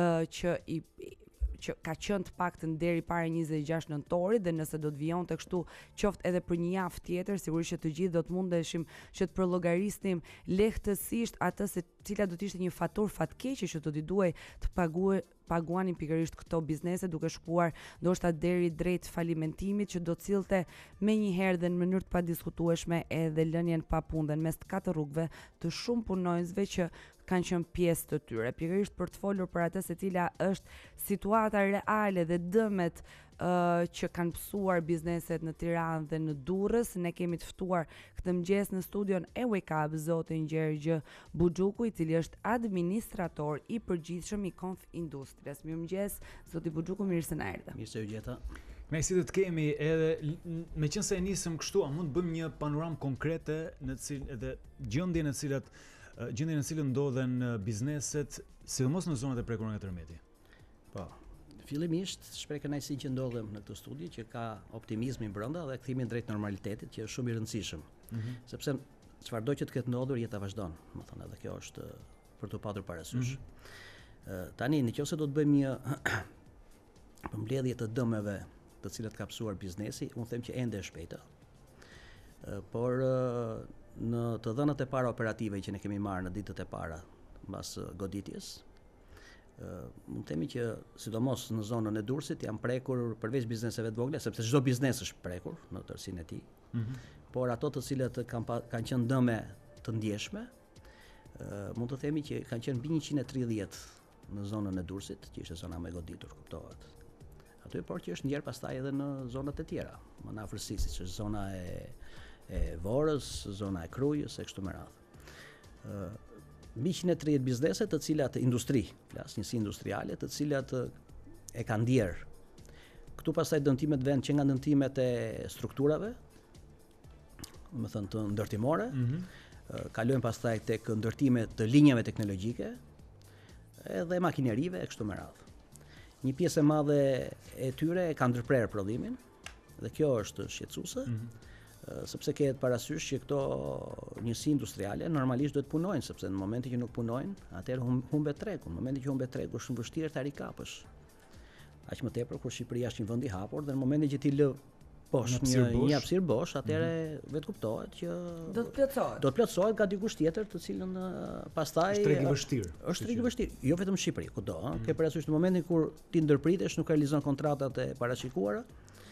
që ka qenë të paktën deri para 26 nëntorit, dhe nëse do të vijonte kështu qoftë edhe për një javë tjetër, sigurisht që të gjithë do të mundeshim që të përllogarisnim lehtësisht atë se cila do të ishte një faturë fatkeqe që do t'i duhej të paguanin pikërisht këto biznese, duke shkuar ndoshta deri drejt falimentimit që do të cillte menjëherë dhe në mënyrë të padiskutueshme edhe lënien pa punë në mes të katër rrugëve të shumë punonjësve që kanë qenë pjesë të tyre. Pikërisht për të folur për atë se cila është situata reale dhe dëmet që kanë pësuar bizneset në Tiranë dhe në Durrës, ne kemi të ftuar këtë mëngjes në studion e Wake Up zotin Gjergj Buxhuku, i cili është administrator i përgjithshëm i Konf Industrias. Mirëmëngjes, zoti Buxhuku, mirë se na erdhët. Mirë se u gjeta. Me si të kemi edhe, meqense e nisëm kështu, a mund të bëjmë një panoramë konkrete në edhe gjendjen në cilën ndodhen bizneset, sidomos në zonat e prekura nga tërmeti? Po. Fillimisht shpreh kënaqësi që ndodhem në këtë studio, që ka optimizmin brenda dhe kthimin drejt normalitetit, që është shumë i rëndësishëm. Sepse çfarëdo që të ketë ndodhur, jeta vazhdon, më thënë, edhe kjo është për të patur parasysh. Tani, nëse do të bëjmë një përmbledhje të dëmeve të cilat ka pësuar biznesi, unë them që ende e shpejta. Por në të dhënat e para operative që ne kemi marrë në ditët e para mbas goditjes, mund themi që sidomos në zonën e Durrësit janë prekur përveç bizneseve të vogla, sepse çdo biznes është prekur në tërësinë e tij. Por ato të cilat kanë qenë dëme të ndjeshme, mund të themi që kanë qenë mbi 130 në zonën e Durrësit, që ishte zona më e goditur, kuptohet. Aty por që është ndjer pastaj edhe në zonat e tjera, më në afërsi, siç është zona e Vorës, zona e Krujës e kështu me radhë. Mbi 130 biznese të cilat industri, flas njësi industriale, të cilat e kanë ndjer. Këtu pastaj dëmtimet vend që nga dëmtimet e strukturave, më thënë të ndërtimore, kalojnë pastaj tek ndërtimet të linjave teknologjike, edhe makinerive e kështu me radhë. Një pjesë e madhe e tyre ka ndërprer prodhimin, dhe kjo është shqetësuese. Sepse kehet parasysh që këto njësi industriale normalisht duhet punojnë, sepse në momentin që nuk punojnë, atëherë humbet tregu. Në momentin që humbet tregu, është shumë vështirë ta rikapësh. Aq më tepër kur Shqipëria është një vend i hapur dhe në momentin që ti lë poshtë një hapësirë bosh, atëherë vetë kuptohet që do të plotësohet nga dikush tjetër, të cilën pastaj është treg i vështirë. Është treg i vështirë, jo vetëm në Shqipëri, kudo, ke parasysh në momentin kur ti ndërpritesh, nuk realizon kontratat e parashikuara,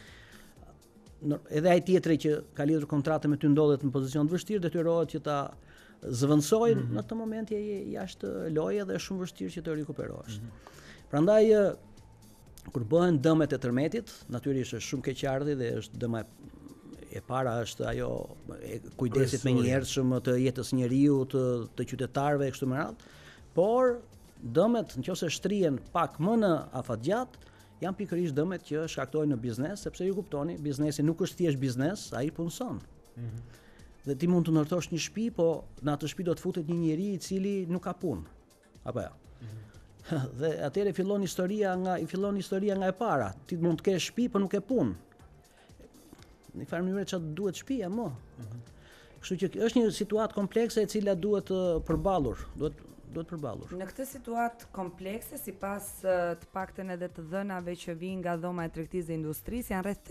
edhe ai tjetri që ka lidhur kontratën me ty ndodhet në pozicion të vështirë, detyrohet që ta zëvendësojnë në këtë moment jashtë loje dhe është shumë vështirë që të rikuperohesh. Prandaj kur bëhen dëmet e tërmetit, natyrisht është shumë keqardhje dhe është dëma e para është ajo e kujdesit me njerëzshëm të jetës njeriu, të qytetarëve e kështu me radhë, por dëmet nëse shtrihen pak më në afatgjat, janë pikërisht dëmet që shkaktojnë në biznes, sepse ju kuptoni, biznesi nuk është thjesht biznes, ai punson. Dhe ti mund të ndërtosh një shtëpi, po në atë shtëpi do të futet një njeri i cili nuk ka punë. Apo jo. Dhe atëherë fillon historia nga e para. Ti mund të kesh shtëpi, po nuk ke punë. në një farë mënyrë çfarë duhet shtëpia më. Kështu që është një situatë komplekse e cila duhet përballur, duhet përballur. Në këtë situatë komplekse, sipas të paktën edhe të dhënave që vijnë nga dhoma e tregtisë dhe industrisë, janë rreth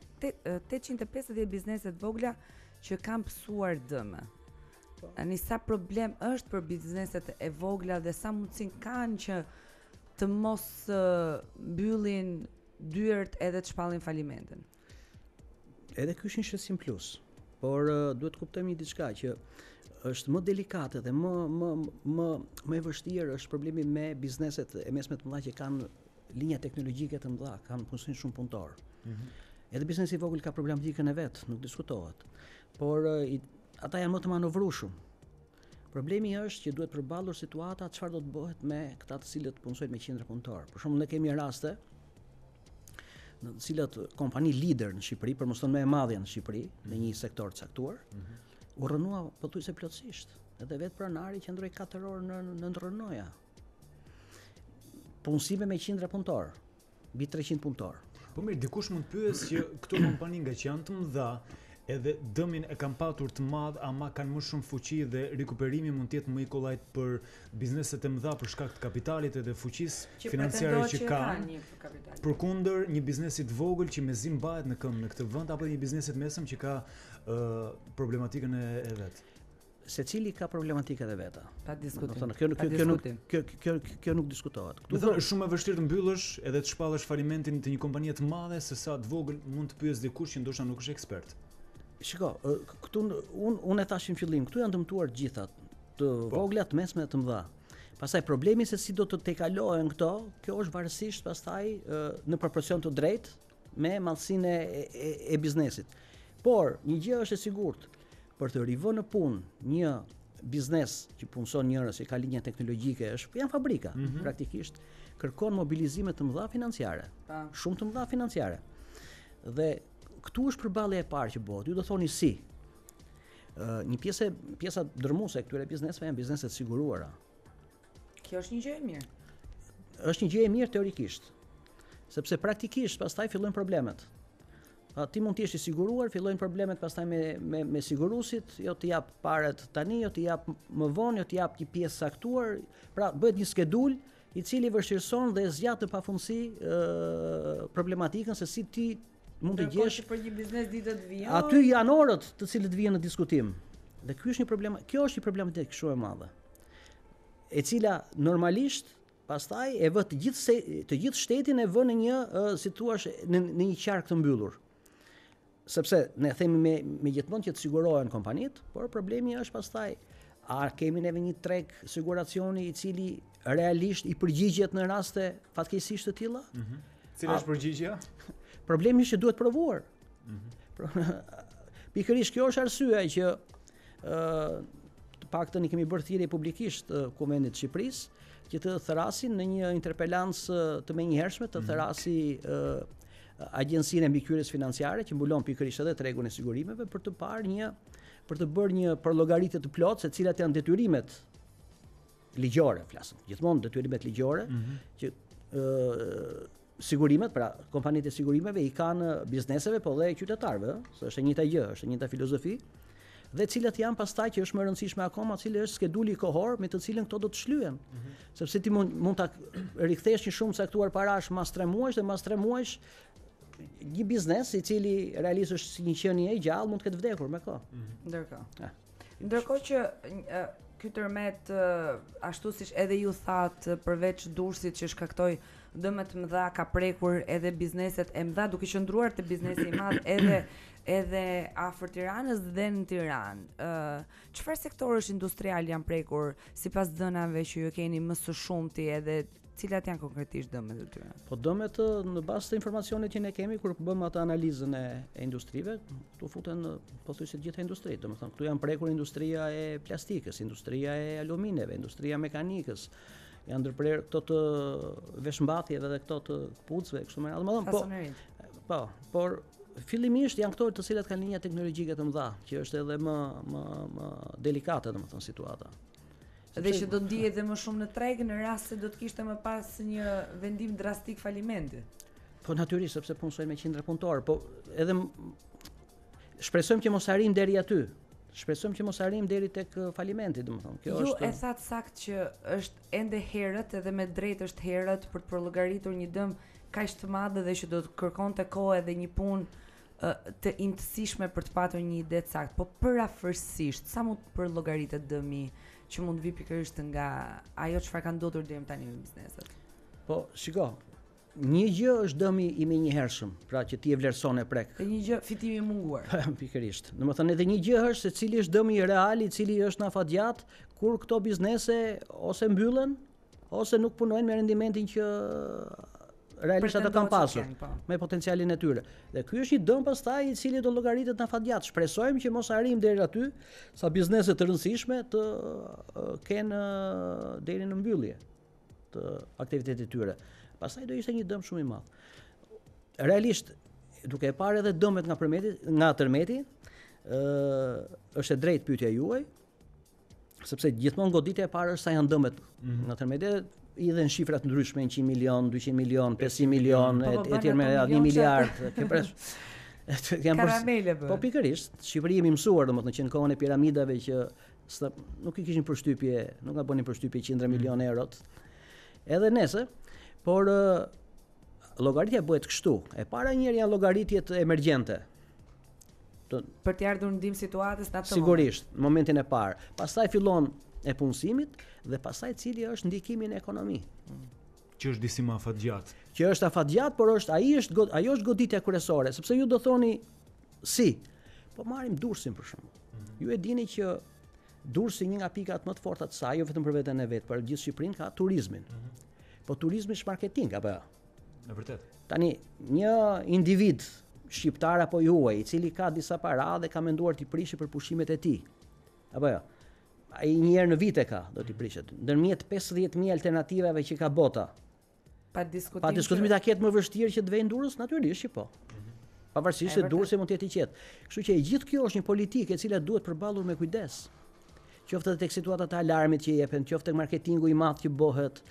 850 biznese të vogla që kanë pësuar dëme. Tani sa problem është për bizneset e vogla dhe sa mundësinë kanë që të mos mbyllin dyert edhe të shpallin falimentin. Edhe ky është një shqetësim plus, por duhet kuptojmë një diçka që është më delikate dhe më e vështirë është problemi me bizneset e mesme të mëdha që kanë linja teknologjike të mëdha, kanë punësin shumë punëtor. Edhe biznesi i vogël ka problematikën e vet, nuk diskutohet. Por ata janë më të manovrueshëm. Problemi është që duhet përballur situata çfarë do të bëhet me këta të cilët punësojnë me qindra punëtor. Për shembull, ne kemi raste në të cilat kompani lider në Shqipëri, për mos thënë më e madhja në Shqipëri, në një sektor të caktuar, u rënua pothuajse plotësisht. Edhe vetë pronari qëndroi 4 orë në ndërrënoja. Punësime me qindra punëtor, mbi 300 punëtor. Po mirë, dikush mund të pyes që këto kompani nga që janë të mëdha, edhe dëmin e kanë patur të madh, ama kanë më shumë fuqi dhe rikuperimi mund të jetë më i kollajt për bizneset e mëdha për shkak të kapitalit edhe fuqisë financiare që kanë. Përkundër një biznesi të vogël që mezi mbahet në këmbë në këtë vend apo një biznesi të mesëm që ka problematikën e vet. Secili ka problematikën e veta. Pa diskutim. Kjo nuk diskutohet. Do të thonë është shumë e vështirë të mbyllësh edhe të shpallësh falimentin të një kompanie të madhe se sa të vogël mund të pyes dikush që ndoshta nuk është ekspert. Shiko, këtu unë e thash në fillim, këtu janë dëmtuar gjitha, të vogla, të mesme, të mëdha. Pastaj problemi se si do të tejkalohen këto, kjo është varësisht pastaj në proporcion të drejtë me madhësinë e biznesit. Por një gjë është e sigurt, për të rivënë në punë një biznes që punson njerëz që ka linja teknologjike, janë fabrika, praktikisht kërkon mobilizime të mëdha financiare. Shumë të mëdha financiare. Dhe këtu është përballja e parë që bëhet. Ju do thoni si. Një pjesa dërmuese e këtyre bizneseve janë bizneset të siguruara. Kjo është një gjë e mirë. Është një gjë e mirë teorikisht. Sepse praktikisht pastaj fillojnë problemet. Ti mund të jesh i siguruar, fillojnë problemet pastaj me siguruesit, jo të jap parat tani, jo të jap më vonë, jo të jap një pjesë saktuar, pra bëhet një skedul i cili vështirëson dhe zgjat në pafundësi problematikën se si ti mund të gjesh për një biznes ditët vijnë. Aty janë orët të cilët vijnë në diskutim. Dhe kjo është një problematikë shumë e madhe. E cila normalisht pastaj e vë të gjithë shtetin e vë në një si thua në një qark të mbyllur. Sepse ne themi me gjithmonë që të sigurohen kompanitë, por problemi është pastaj a kemi neve një treg siguracioni i cili realisht i përgjigjet në raste fatkeqësisht të tilla? Cila është përgjigjja? Problemi është që duhet provuar. Pikërisht kjo është arsyeja që të paktën i kemi bërë thirrje publikisht Kuvendit të Shqipërisë që të therasin në një interpelancë të menjëhershme të therasi Agjencinë e Mbikëqyrjes Financiare që mbulon pikërisht edhe tregun e sigurimeve për të bërë një përllogaritje të plotë se cilat janë detyrimet ligjore, flasëm. Gjithmonë detyrimet ligjore që sigurimet, pra kompanitë e sigurimeve i kanë bizneseve po dhe qytetarëve, se është e njëjta gjë, është e njëjta filozofi, dhe cilat janë pastaj që është më e rëndësishme akoma, cili është skeduli kohor me të cilën këto do të shlyhen. Sepse ti mund ta rikthesh një shumë caktuar parash mas 3 muajsh dhe mas 3 muajsh një biznes i cili realisht është si një qenie e gjallë mund të ketë vdekur me kohë. Ndërkohë që ky tërmet ashtu siç edhe ju thatë përveç Durrësit që shkaktoi dëme të mëdha ka prekur edhe bizneset e mëdha duke qëndruar te biznesi i madh edhe afër Tiranës dhe në Tiranë. Çfarë sektorësh industrial janë prekur sipas dhënave që ju keni më së shumti edhe cilat janë konkretisht dëmet e tyre? Po dëmet në bazë të informacionit që ne kemi kur bëmë atë analizën e industrive, tu futen pothuajse të gjitha industritë, domethënë këtu janë prekur industria e plastikës, industria e alumineve, industria mekanikës, janë ndërprer këto të veshmbathjeve dhe këto të kputucëve kështu me radhë. Po, por fillimisht janë këto të cilat kanë linja teknologjike të mëdha, që është edhe më delikate domethënë situata. Dhe që do ndihet edhe më shumë në treg në rast se do të kishte më pas një vendim drastik falimenti. Po natyrisht sepse punojnë me qindra punëtor, po edhe Shpresojmë që mos arrim deri aty. Shpresojmë që mos arrim deri tek falimenti, domethënë. Kjo Ju është e thatë sakt që është ende herët edhe me drejt është herët për të përllogaritur një dëm kaq të madh dhe që do të kërkonte kohë edhe një punë të imtësishme për të patur një ide të saktë. Po parafërsisht, sa mund të përllogaritet dëmi që mund vi pikërisht nga ajo çfarë ka ndodhur deri tani me bizneset? Po, shiko. Një gjë është dëmi i menjëhershëm, pra që ti e vlerëson e prek. Dhe një gjë fitimi i munguar. Pikërisht. Domethënë edhe një gjë është se cili është dëmi real, i cili është në afatgjat kur këto biznese ose mbyllen ose nuk punojnë me rendimentin që realisht ata kanë pasur, me potencialin e tyre. Dhe ky është një dëm pastaj i cili do llogaritet në afatgjat. Shpresojmë që mos arrim deri aty sa biznese të rëndësishme të kenë deri në mbyllje të aktivitetit të tyre. Pastaj do ishte një dëm shumë i madh. Realisht, duke e parë edhe dëmet nga tërmeti, është e drejtë pyetja juaj, sepse gjithmonë goditja e parë është sa janë dëmet nga tërmeti, i dhe në shifrat ndryshme, 100 milion, 200 milion, 500 milion, etj me 1 miliard, karamele bë. Po pikërisht, Shqipëria jemi mësuar domethënë që në kohën e piramidave që nuk i kishin përshtypje, nuk ka bënin përshtypje 100 milion eurot. Edhe nese, por llogaritja bëhet kështu. E para njëherë janë llogaritjet emergjente. Për të ardhur ndim situatës në atë sigurisht, në momentin e parë. Pastaj fillon e punësimit dhe pastaj cili është ndikimi në ekonomi. Që është disi më afatgjat. Që është afatgjat, por ajo është goditja kryesore, sepse ju do thoni si. Po marrim Durrësin për shembull. Ju e dini që Durrësi një nga pikat më të forta të saj, jo vetëm për veten e vet, por gjithë Shqipërinë ka turizmin. Po turizmi është marketing apo jo? Në vërtet. Tani një individ shqiptar apo juaj i cili ka disa para dhe ka menduar t'i prishë për pushimet e tij. Apo jo? Ai një herë në vit e ka, do t'i prishet. Ndërmjet 50.000 alternativave që ka bota. Pa diskutim ta ketë më vështirë që të vejë në Durrës, natyrisht që po. Pavarësisht se Durrësi mund të jetë i qetë. Kështu që e gjithë kjo është një politikë e cila duhet përballur me kujdes. Qoftë tek situatat e alarmit që jepen, qoftë tek marketingu i madh që bëhet.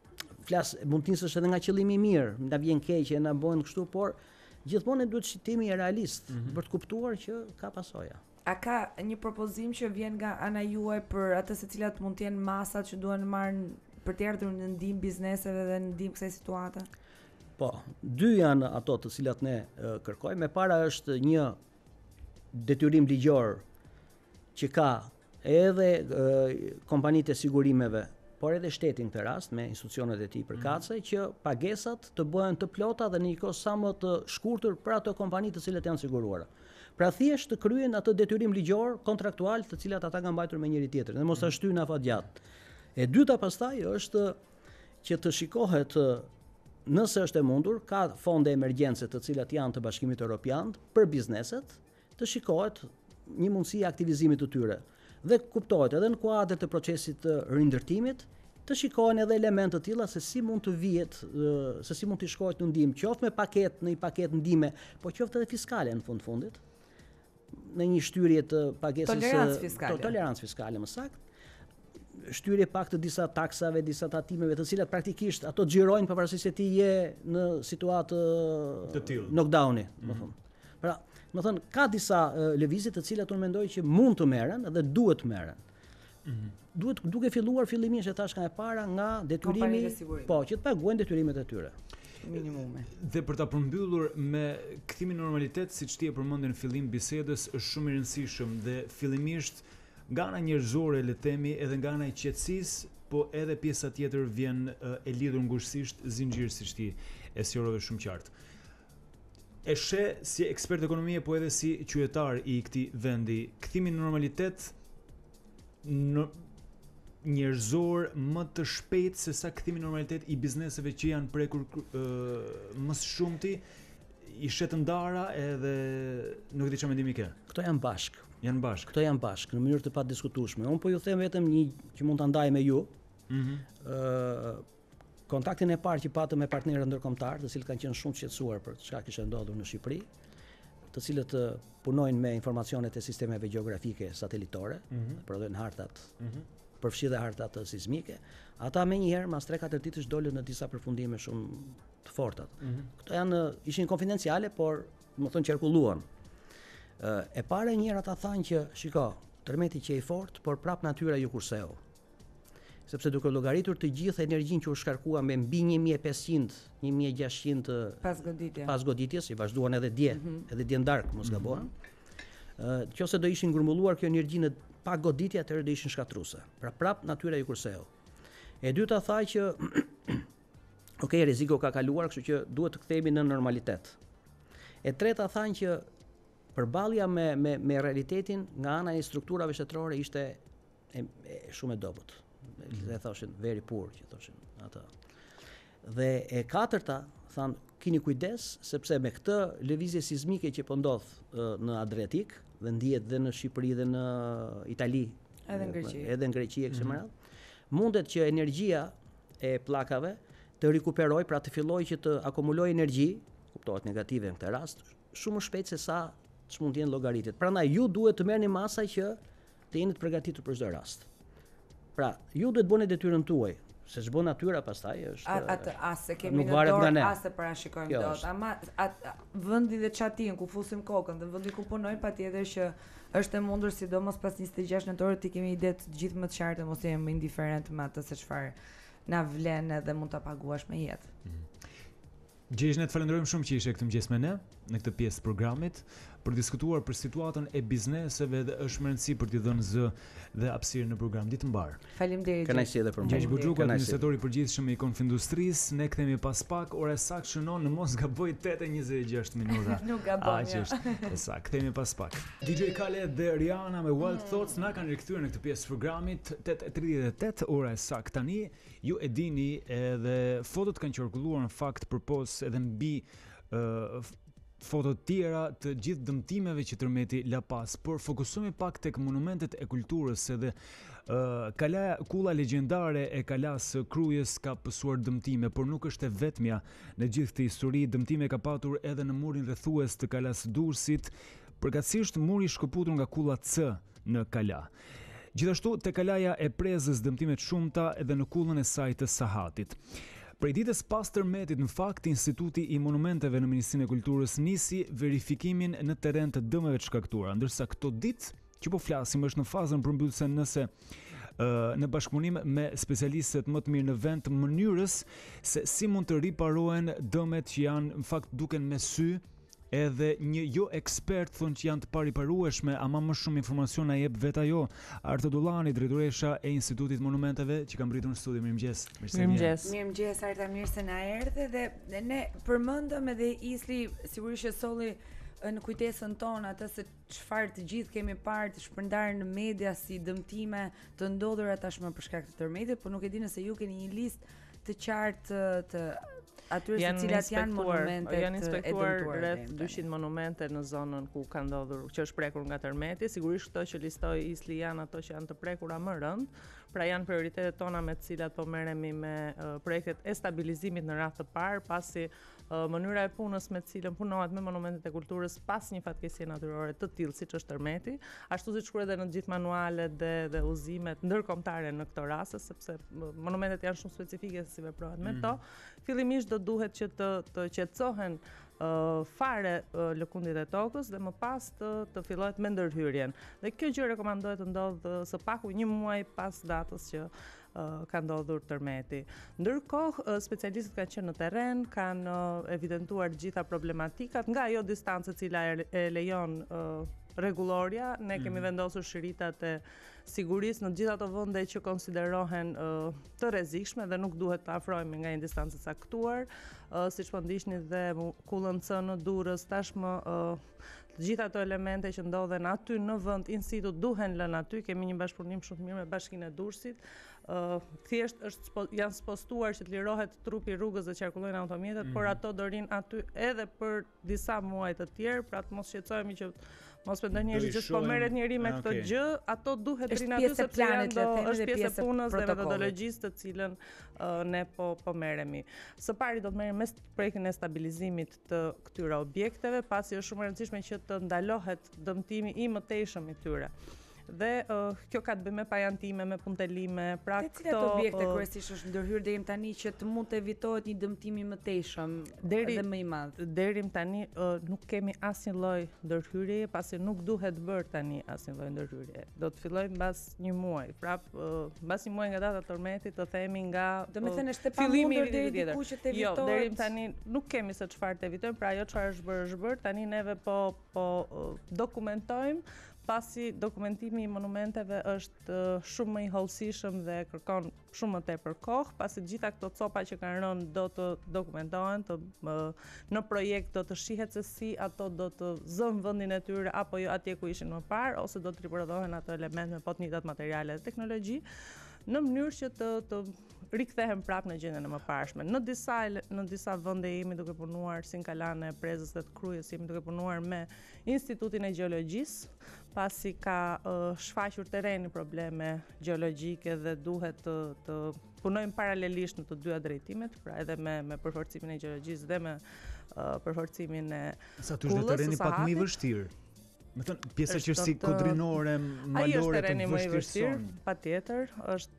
Mund të nisësh edhe nga qëllimi i mirë, na vjen keq, na bën kështu, por gjithmonë duhet shitimi realist për të kuptuar që ka pasoja. A ka një propozim që vjen nga ana juaj për atë se cilat mund të jenë masat që duhen marrë për të ardhur në ndim bizneseve dhe në ndim kësaj situate? Po, dy janë ato të cilat ne kërkojmë. E para është një detyrim ligjor që ka edhe kompanitë e sigurimeve, por edhe shteti në këtë rast me institucionet e tij përkatëse që pagesat të bëhen të plota dhe në një kohë sa më të shkurtër për ato kompani të cilat janë siguruara. Pra thjesht të kryen atë detyrim ligjor kontraktual të cilat ata kanë mbajtur me njëri tjetrin dhe mos ta shtyjnë afatgjat. E dyta pastaj është që të shikohet nëse është e mundur, ka fonde emergjence të cilat janë të Bashkimit Evropian për bizneset, të shikohet një mundësi e aktivizimit të tyre. Dhe kuptohet edhe në kuadër të procesit të rindërtimit, të shikohen edhe elemente të tilla se si mund të vihet, se si mund të shkohet në ndihmë, qoftë me paketë, në një paketë ndihme, po qoftë edhe fiskale në fundit, në një shtyrje të pagesës tolerancë fiskale më saktë. Shtyrje pak të disa taksave, disa tatimeve, të cilat praktikisht ato xhirojnë pavarësisht se ti je në situatë të tillë knockdowni, më thonë. Pra, më thënë, ka disa lëvizje të cilat unë mendoj që mund të merren dhe duhet të merren. Duke filluar fillimisht e thash nga e para nga detyrimi, po, që të paguajnë detyrimet e tyre. Minimume. Dhe për ta përmbyllur me kthimin në normalitet, siç ti e përmendën në fillim bisedës, është shumë i rëndësishëm dhe fillimisht nga ana njerëzore le të themi edhe nga ana e qetësisë, po edhe pjesa tjetër vjen e lidhur ngushësisht zinxhir siç ti e sqarove shumë qartë. E sheh si ekspert ekonomie, po edhe si qytetar i këtij vendi, kthimi në normalitet njerëzor më të shpejt se sa kthimi në normalitet i bizneseve që janë prekur më së shumti i shet ndara edhe nuk di çfarë mendimi ke. Këto janë bashk. Këto janë bashk në mënyrë të padiskutueshme. Unë po ju them vetëm një që mund ta ndaj me ju. Kontaktin e parë që patëm me partnerët ndërkombëtar, të cilët kanë qenë shumë të shqetësuar për çka kishte ndodhur në Shqipëri, të cilët punojnë me informacionet e sistemeve gjeografike satelitore, prodhojnë hartat, përfshi dhe hartat sismike. Ata menjëherë mas 3-4 ditësh dolën në disa përfundime shumë të forta. Këto ishin konfidenciale, por më thënë qarkulluan. E para njëra ta thanë që, shiko, tërmeti që i fort, por prap natyra ju kurseu. Sepse duke llogaritur të gjithë energjinë që u shkarkua me mbi 1500, 1600 pas goditjes, i vazhduan edhe dje, edhe dje ndark, mos gabohem. Nëse do ishin ngurmulluar kjo energji në pa goditje, atëherë do ishin shkatruese. Pra prap natyra ju kurseu. E dyta tha që okej, rreziku ka kaluar, kështu që duhet të kthehemi në normalitet. E treta thanë që përballja me realitetin nga ana e strukturave shtetërore ishte shumë e dobët. Dhe thoshin very poor, që thoshin ata. Dhe e katërta thanë keni kujdes sepse me këtë lëvizje sismike që po ndodh në Adriatik dhe ndihet dhe në Shqipëri dhe në Itali, edhe në Greqi e kështu me radhë, mundet që energjia e pllakave të rikuperojë, pra të fillojë që të akumulojë energji, kuptohet negative në këtë rast, shumë më shpejt se sa ç'mund të jenë llogaritjet. Prandaj ju duhet të merrni masa që të jeni të përgatitur për çdo rast. Pra, ju duhet bëni detyrën tuaj, se ç'bën natyra pastaj është as se kemi në dorë, as se parashikojmë dot. Ama vendi dhe çatin ku fusim kokën dhe vendi ku punojmë patjetër që është e mundur, sidomos pas 26 nëntorit, të kemi ide të gjithë më të qarta, mos jemi indiferent me atë se çfarë na vlen edhe mund ta paguash me jetë. Gjegjne, të falenderojmë shumë që ishe këtë mëngjes me ne në këtë pjesë të programit për diskutuar për situatën e bizneseve dhe është më rëndësi për t'i dhënë zë dhe hapësirë në program. Ditë mbar. Faleminderit. Kënaqësi edhe për mua. Gjergj Buxhuku, administratori i përgjithshëm i Konfindustrisë. Ne kthehemi pas pak, ora saktë shënon në mos gaboj 8:26 minuta. Nuk gaboj. Është saktë. Kthehemi pas pak. DJ Khaled dhe Rihanna me Wild Thoughts na kanë rikthyer në këtë pjesë të programit. 8:38 ora e saktë tani. Ju e dini, edhe fotot kanë qarkulluar në fakt përpos edhe mbi foto tjera të gjithë dëmtimeve që tërmeti la pas, por fokusohemi pak tek monumentet e kulturës, edhe kulla legjendare e kalas së Krujës ka pësuar dëmtime, por nuk është e vetmja në gjithë këtë histori. Dëmtime ka patur edhe në murin rrethues të kalas Durrësit, përkatësisht muri shkëputur nga kulla C në Kala. Gjithashtu te kalaja e Prezës dëmtime të shumta edhe në kullën e saj të Sahatit. Prej ditës pas tërmetit, në fakt, Instituti i Monumenteve në Ministrinë e Kulturës nisi verifikimin në terren të dëmeve të shkaktuara, ndërsa këto ditë që po flasim është në fazën përmbyllëse nëse në bashkëpunim me specialistët më të mirë në vend të mënyrës se si mund të riparohen dëmet që janë në fakt duken me sy. Edhe një jo ekspert thonë që janë të pariparueshme, ama më shumë informacion na jep vet ajo. Artë Dullani, drejtoresha e Institutit Monumenteve, që ka mbritur në studio. Mirëmëngjes. Mirëmëngjes Arta, mirë se na erdhe dhe ne përmendëm edhe Isli, sigurisht që solli në kujtesën tonë atë se çfarë të gjithë kemi parë të shpërndarë në media si dëmtime të ndodhura tashmë për shkak të tërmetit, por nuk e di nëse ju keni një listë të qartë të atyre se cilat janë monumentet janë inspektuar rreth 200 monumente në zonën ku ka ndodhur, që është prekur nga tërmeti. Sigurisht këto që listoi Isli janë ato që janë të prekura më rënd, pra janë prioritetet tona me të cilat po merremi me projektet e stabilizimit në radhë të parë, pasi mënyra e punës me të cilën punohet me monumentet e kulturës pas një fatkesie natyrore të tillë siç është tërmeti, ashtu siç shkruhet edhe në të gjithë manualet dhe udhëzimet ndërkombëtare në këto raste, sepse monumentet janë shumë specifike se si veprohet me to. Fillimisht do duhet që të qetësohen fare lëkundit e tokës dhe më pas të fillohet me ndërhyrjen. Dhe kjo gjë rekomandohet të ndodhë së paku një muaj pas datës që ka ndodhur tërmeti. Ndërkohë, specialistët kanë qenë në terren, kanë evidentuar gjitha problematikat nga ajo distancë cila e lejon rregulloria. Ne kemi vendosur shiritat e sigurisë në gjitha ato vende që konsiderohen të rrezikshme dhe nuk duhet të afrohemi nga një distancë e caktuar. Siç po ndihni dhe kullën C në Durrës, tashmë të gjitha ato elemente që ndodhen aty në vend in situ duhen lënë aty. Kemi një bashkëpunim shumë të mirë me Bashkinë e Durrësit. Thjesht janë spostuar që të lirohet trupi rrugës dhe qarkullojnë automjetet, por ato do rinë aty edhe për disa muaj të tjerë, pra të mos shqetësohemi që mos mendon njerëzit që po merret njëri me këtë gjë, ato duhet rinë aty sepse është pjesë e punës dhe metodologjisë të cilën ne po merremi. Së pari do të merrem me projektin e stabilizimit të këtyre objekteve, pasi është shumë e rëndësishme që të ndalohet dëmtimi i mëtejshëm i tyre. Dhe kjo ka të bëjë me pajantime, me puntelime, pra Te cilat objekte kryesisht është ndërhyrë deri tani që të mund të evitohet një dëmtim i mëtejshëm dhe më i madh? Deri tani nuk kemi asnjë lloj ndërhyrje, pasi nuk duhet bërë tani asnjë lloj ndërhyrje. Do të fillojmë mbas një muaji. Mbas një muaji nga data e tërmetit, të themi nga Domethënë është e pamundur deri diku që të evitohet. Jo, deri tani nuk kemi se çfarë të evitojmë, pra ajo çfarë është bërë, tani neve po dokumentojmë. Pasi dokumentimi i monumenteve është shumë më i hollësishëm dhe kërkon shumë më tepër kohë, pasi gjitha këto copa që kanë rënë do të dokumentohen, në projekt do të shihet se si ato do të zënë vendin e tyre apo jo atje ku ishin më parë, ose do të riprodhohen ato elemente me po të njëjtat materiale dhe teknologji, në mënyrë që të rikthehen prapë në gjendjen e mëparshme. Në disa vende jemi duke punuar si në Kalan e Prezës dhe të Krujës, jemi duke punuar me Institutin e Gjeologjisë, pasi ka shfaqur terreni probleme gjeologjike dhe duhet të punojmë paralelisht në të dyja drejtimet, pra edhe me përforcimin e gjeologjisë dhe me përforcimin e Sa të është terreni pak më i vështirë. Me thënë, pjesa që si kodrinore, malore të vështirëson. Patjetër,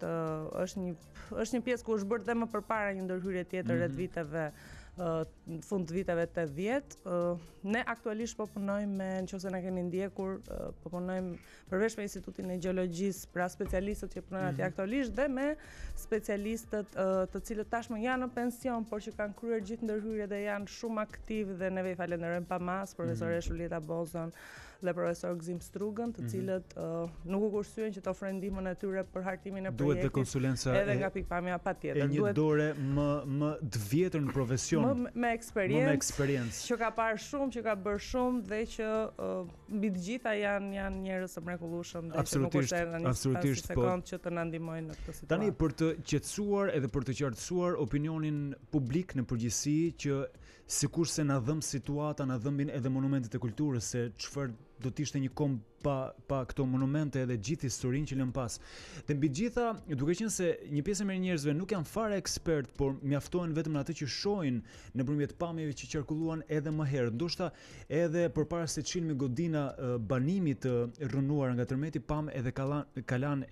është një pjesë ku është bërë dhe më përpara një ndërhyrje tjetër rreth viteve fund viteve 80. Ne aktualisht po punojmë me, nëse na keni ndjekur, po punojmë përveç me Institutin e Gjeologjisë, pra specialistët që punojnë atje aktualisht dhe me specialistët të cilët tashmë janë në pension, por që kanë kryer gjithë ndërhyrjet dhe janë shumë aktiv dhe neve i falenderojmë pamas, profesore Shulieta Bozon dhe profesor Gzim Strugën, të cilët nuk u kursyen që të ofrojnë ndihmën e tyre për hartimin e projektit. Duhet dhe konsulenca edhe nga pikpamja patjetër. E një dore më të vjetër në profesion. Me eksperiencë. Që ka parë shumë, që ka bërë shumë dhe që mbi të gjitha janë njerëz të mrekullueshëm dhe që nuk është një sekond që të na ndihmojnë në këtë situatë. Tani për të qetësuar edhe për të qartësuar opinionin publik në përgjithësi që sikurse na dhëm situata, na dhëmbin edhe monumentet e kulturës, se çfarë do të ishte një kom pa këto monumente edhe gjithë historinë që lëm pas. Dhe mbi gjitha, duke qenë se një pjesë e njerëzve nuk janë fare ekspert, por mjaftohen vetëm në atë që shohin nëpërmjet pamjeve që qarkulluan edhe më herë. Ndoshta edhe përpara se të çilmi godina banimit të rënuar nga tërmeti, pam edhe Kalan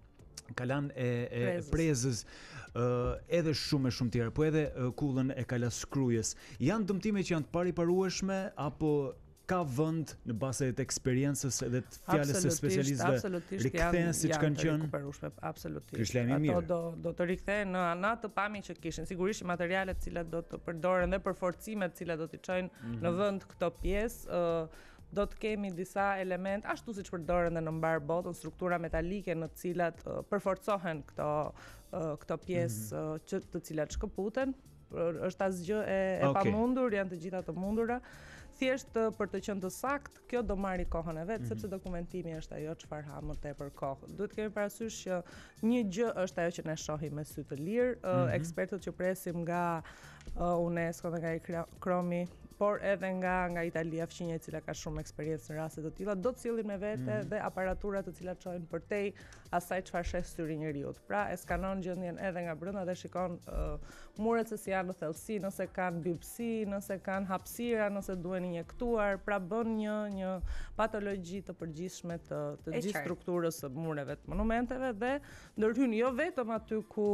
e Prezës, edhe shumë tjera, po edhe kullën e Kalas Krujës. Janë dëmtime që janë të pariparueshme apo ka vend në bazë të eksperiencës edhe të fjalës së specialistëve rikthehen siç kanë qenë? Absolutisht. Ato do të rikthehen në atë pamje që kishin. Sigurisht materialet të cilat do të përdoren dhe përforcimet të cilat do t'i çojnë në vend këto pjesë, do të kemi disa element ashtu siç përdoren dhe në mbar botën, struktura metalike në të cilat përforcohen këto pjesë të cilat shkëputen. Është asgjë e pamundur, janë të gjitha të mundura. Thjesht për të qenë të saktë, kjo do marri kohën e vet, sepse dokumentimi është ajo çfarë ha më tepër kohë. Duhet kemi parasysh që një gjë është ajo që ne shohim me sy të lirë, ekspertët që presim nga UNESCO dhe nga Kromi, por edhe nga Italia, fqinja e cila ka shumë eksperiencë në raste të tilla, do të sillin me vete dhe aparatura të cilat çojnë përtej asaj çfarë sheh syri njeriut. Pra e skanon gjendjen edhe nga brenda dhe shikon muret se si janë në thellësi, nëse kanë biopsi, nëse kanë hapësira, nëse duhen injektuar, pra bën një patologji të përgjithshme të gjithë strukturës së mureve të monumenteve dhe ndërhyn jo vetëm aty ku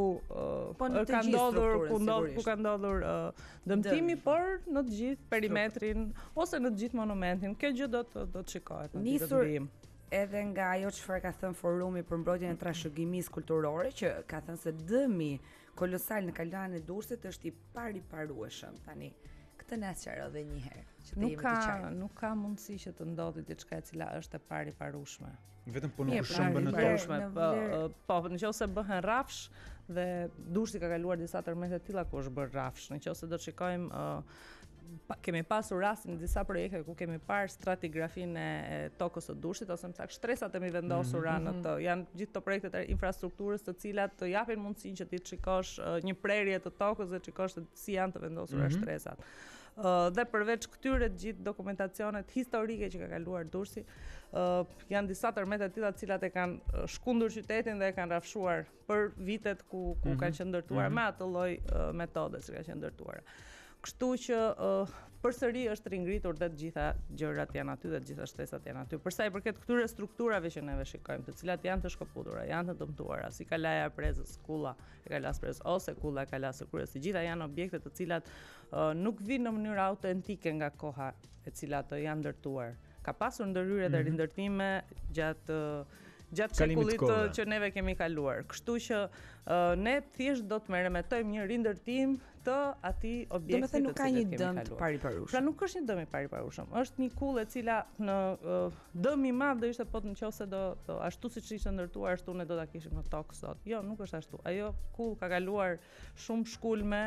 ka ndodhur dëmtimi, por në të gjithë perimetrin ose në të gjithë monumentin. Kjo gjë do të shikohet në ditët e vijim. Edhe nga ajo çfarë ka thënë Forumi për mbrojtjen e trashëgimisë kulturore, që ka thënë se dëmi kolosal në Kalanën e Durrësit është i pariparueshëm. Tani këtë na sqaro edhe një herë, që të jemi të qartë. Nuk ka mundësi që të ndodhi diçka e cila është e pariparueshme. Vetëm po nuk është shëmbën në tokë. Po, nëse bëhen rafsh dhe Durrësi ka kaluar disa tërmete të tilla ku është bërë rafsh. Nëse do të shikojmë kemi pasur rastin në disa projekte ku kemi parë stratigrafinë e tokës së Durrësit ose më saktë shtresat e mi vendosura në të. Janë gjithë këto projektet e infrastrukturës të cilat të japin mundësinë që ti të shikosh një prerje të tokës dhe të shikosh si janë të vendosura shtresat. Dhe përveç këtyre gjithë dokumentacionet historike që ka kaluar Durrësi, janë disa tërmete të tilla të cilat e kanë shkundur qytetin dhe e kanë rafshuar për vitet ku kanë qenë ndërtuar me atë lloj metode që ka qenë ndërtuara. Kështu që përsëri është ringritur dhe të gjitha gjërat janë aty dhe të gjitha shtesat janë aty. Për sa i përket këtyre strukturave që neve shikojmë, të cilat janë të shkëputura, janë të dëmtuara, si kalaja e Prezës, kulla e Kalas Prezës ose kulla e Kalas së Kryes, të gjitha janë objekte të cilat nuk vinë në mënyrë autentike nga koha e cilat janë ndërtuar. Ka pasur ndërhyrje dhe rindërtime gjatë shekullit që neve kemi kaluar. Kështu që ne thjesht do të merremetojmë një rindërtim të atij objekti të nuk ka një dëm të pariparueshëm. Pra nuk është një dëm i pariparueshëm. Është një kullë e cila në dëm i madh do ishte po nëse do ashtu siç ishte ndërtuar ashtu ne do ta kishim në tokë sot. Jo, nuk është ashtu. Ajo kullë ka kaluar shumë shkulme,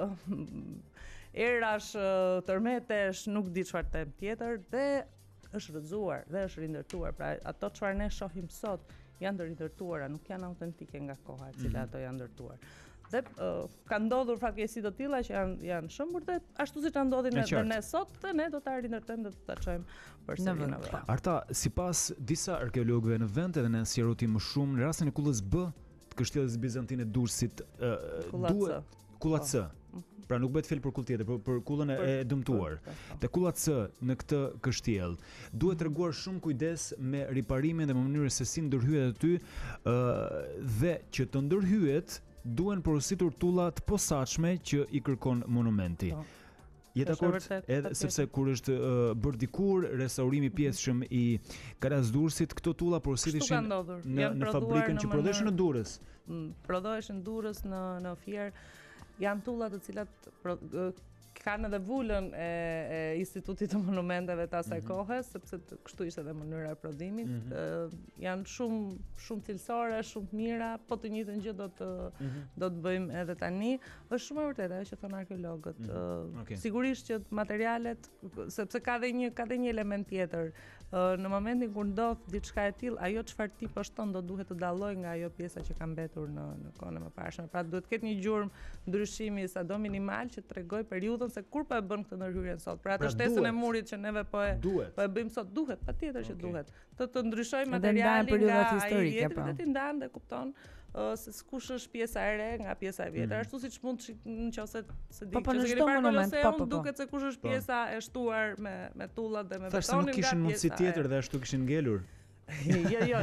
erash, tërmetesh, nuk di çfarë them tjetër dhe është rrëzuar dhe është rindërtuar. Pra ato çfarë ne shohim sot janë të rindërtuara, nuk janë autentike nga koha e cila ato janë ndërtuar. Dhe ka ndodhur fatkeqësi të tilla që janë shëmbur dhe ashtu siç ndodhin edhe ne sot, dhe ne do ta rindërtojmë dhe do ta çojmë përsëri në vend. Arta, sipas disa arkeologëve në vend edhe ne sqarotim më shumë në rastin e kullës B të kështjellës bizantine Durrësit, duhet kulla C. Pra nuk bëhet fjalë për kullë tjetër, për kullën e dëmtuar. Te kulla C në këtë kështjell duhet treguar shumë kujdes me riparimin dhe me mënyrën se si ndërhyet aty dhe që të ndërhyet duhen porositur tulla të posaçme që i kërkon monumenti. Je dakord? Edhe sepse kur është bërë dikur restaurimi pjesëshëm i Kalas Durrësit, këto tulla porositeshin në fabrikën që prodhoheshin në Durrës. Prodhoheshin në Durrës në Fier. Janë tulla të cilat kanë edhe vulën e Institutit të Monumenteve të asaj kohe, sepse kështu ishte edhe mënyra e prodhimit. Janë shumë cilësore, shumë të mira, po të njëjtën gjë do të bëjmë edhe tani. Është shumë e vërtetë ajo që thon arkeologët. Sigurisht që materialet, sepse ka dhe një element tjetër. Në momentin kur ndodh diçka e tillë, ajo çfarë ti po shton do duhet të dallojë nga ajo pjesa që ka mbetur në kohën e mëparshme. Pra duhet të ketë një gjurmë ndryshimi sado minimal që tregoj periudhën se kur po e bën këtë ndërhyrjen sot. Pra atë shtesën e murit që neve po e bëjmë sot duhet, patjetër që duhet. Të ndryshojmë materialin nga ai i vjetri dhe ti ndan dhe kupton se kush është pjesa e re nga pjesa e vjetër. Ashtu siç mund nëse se di që keni parë Koloseum, duket se kush është pjesa e shtuar me tullat dhe me betonin. Thashë nuk kishin mundësi tjetër dhe ashtu kishin ngelur. Jo,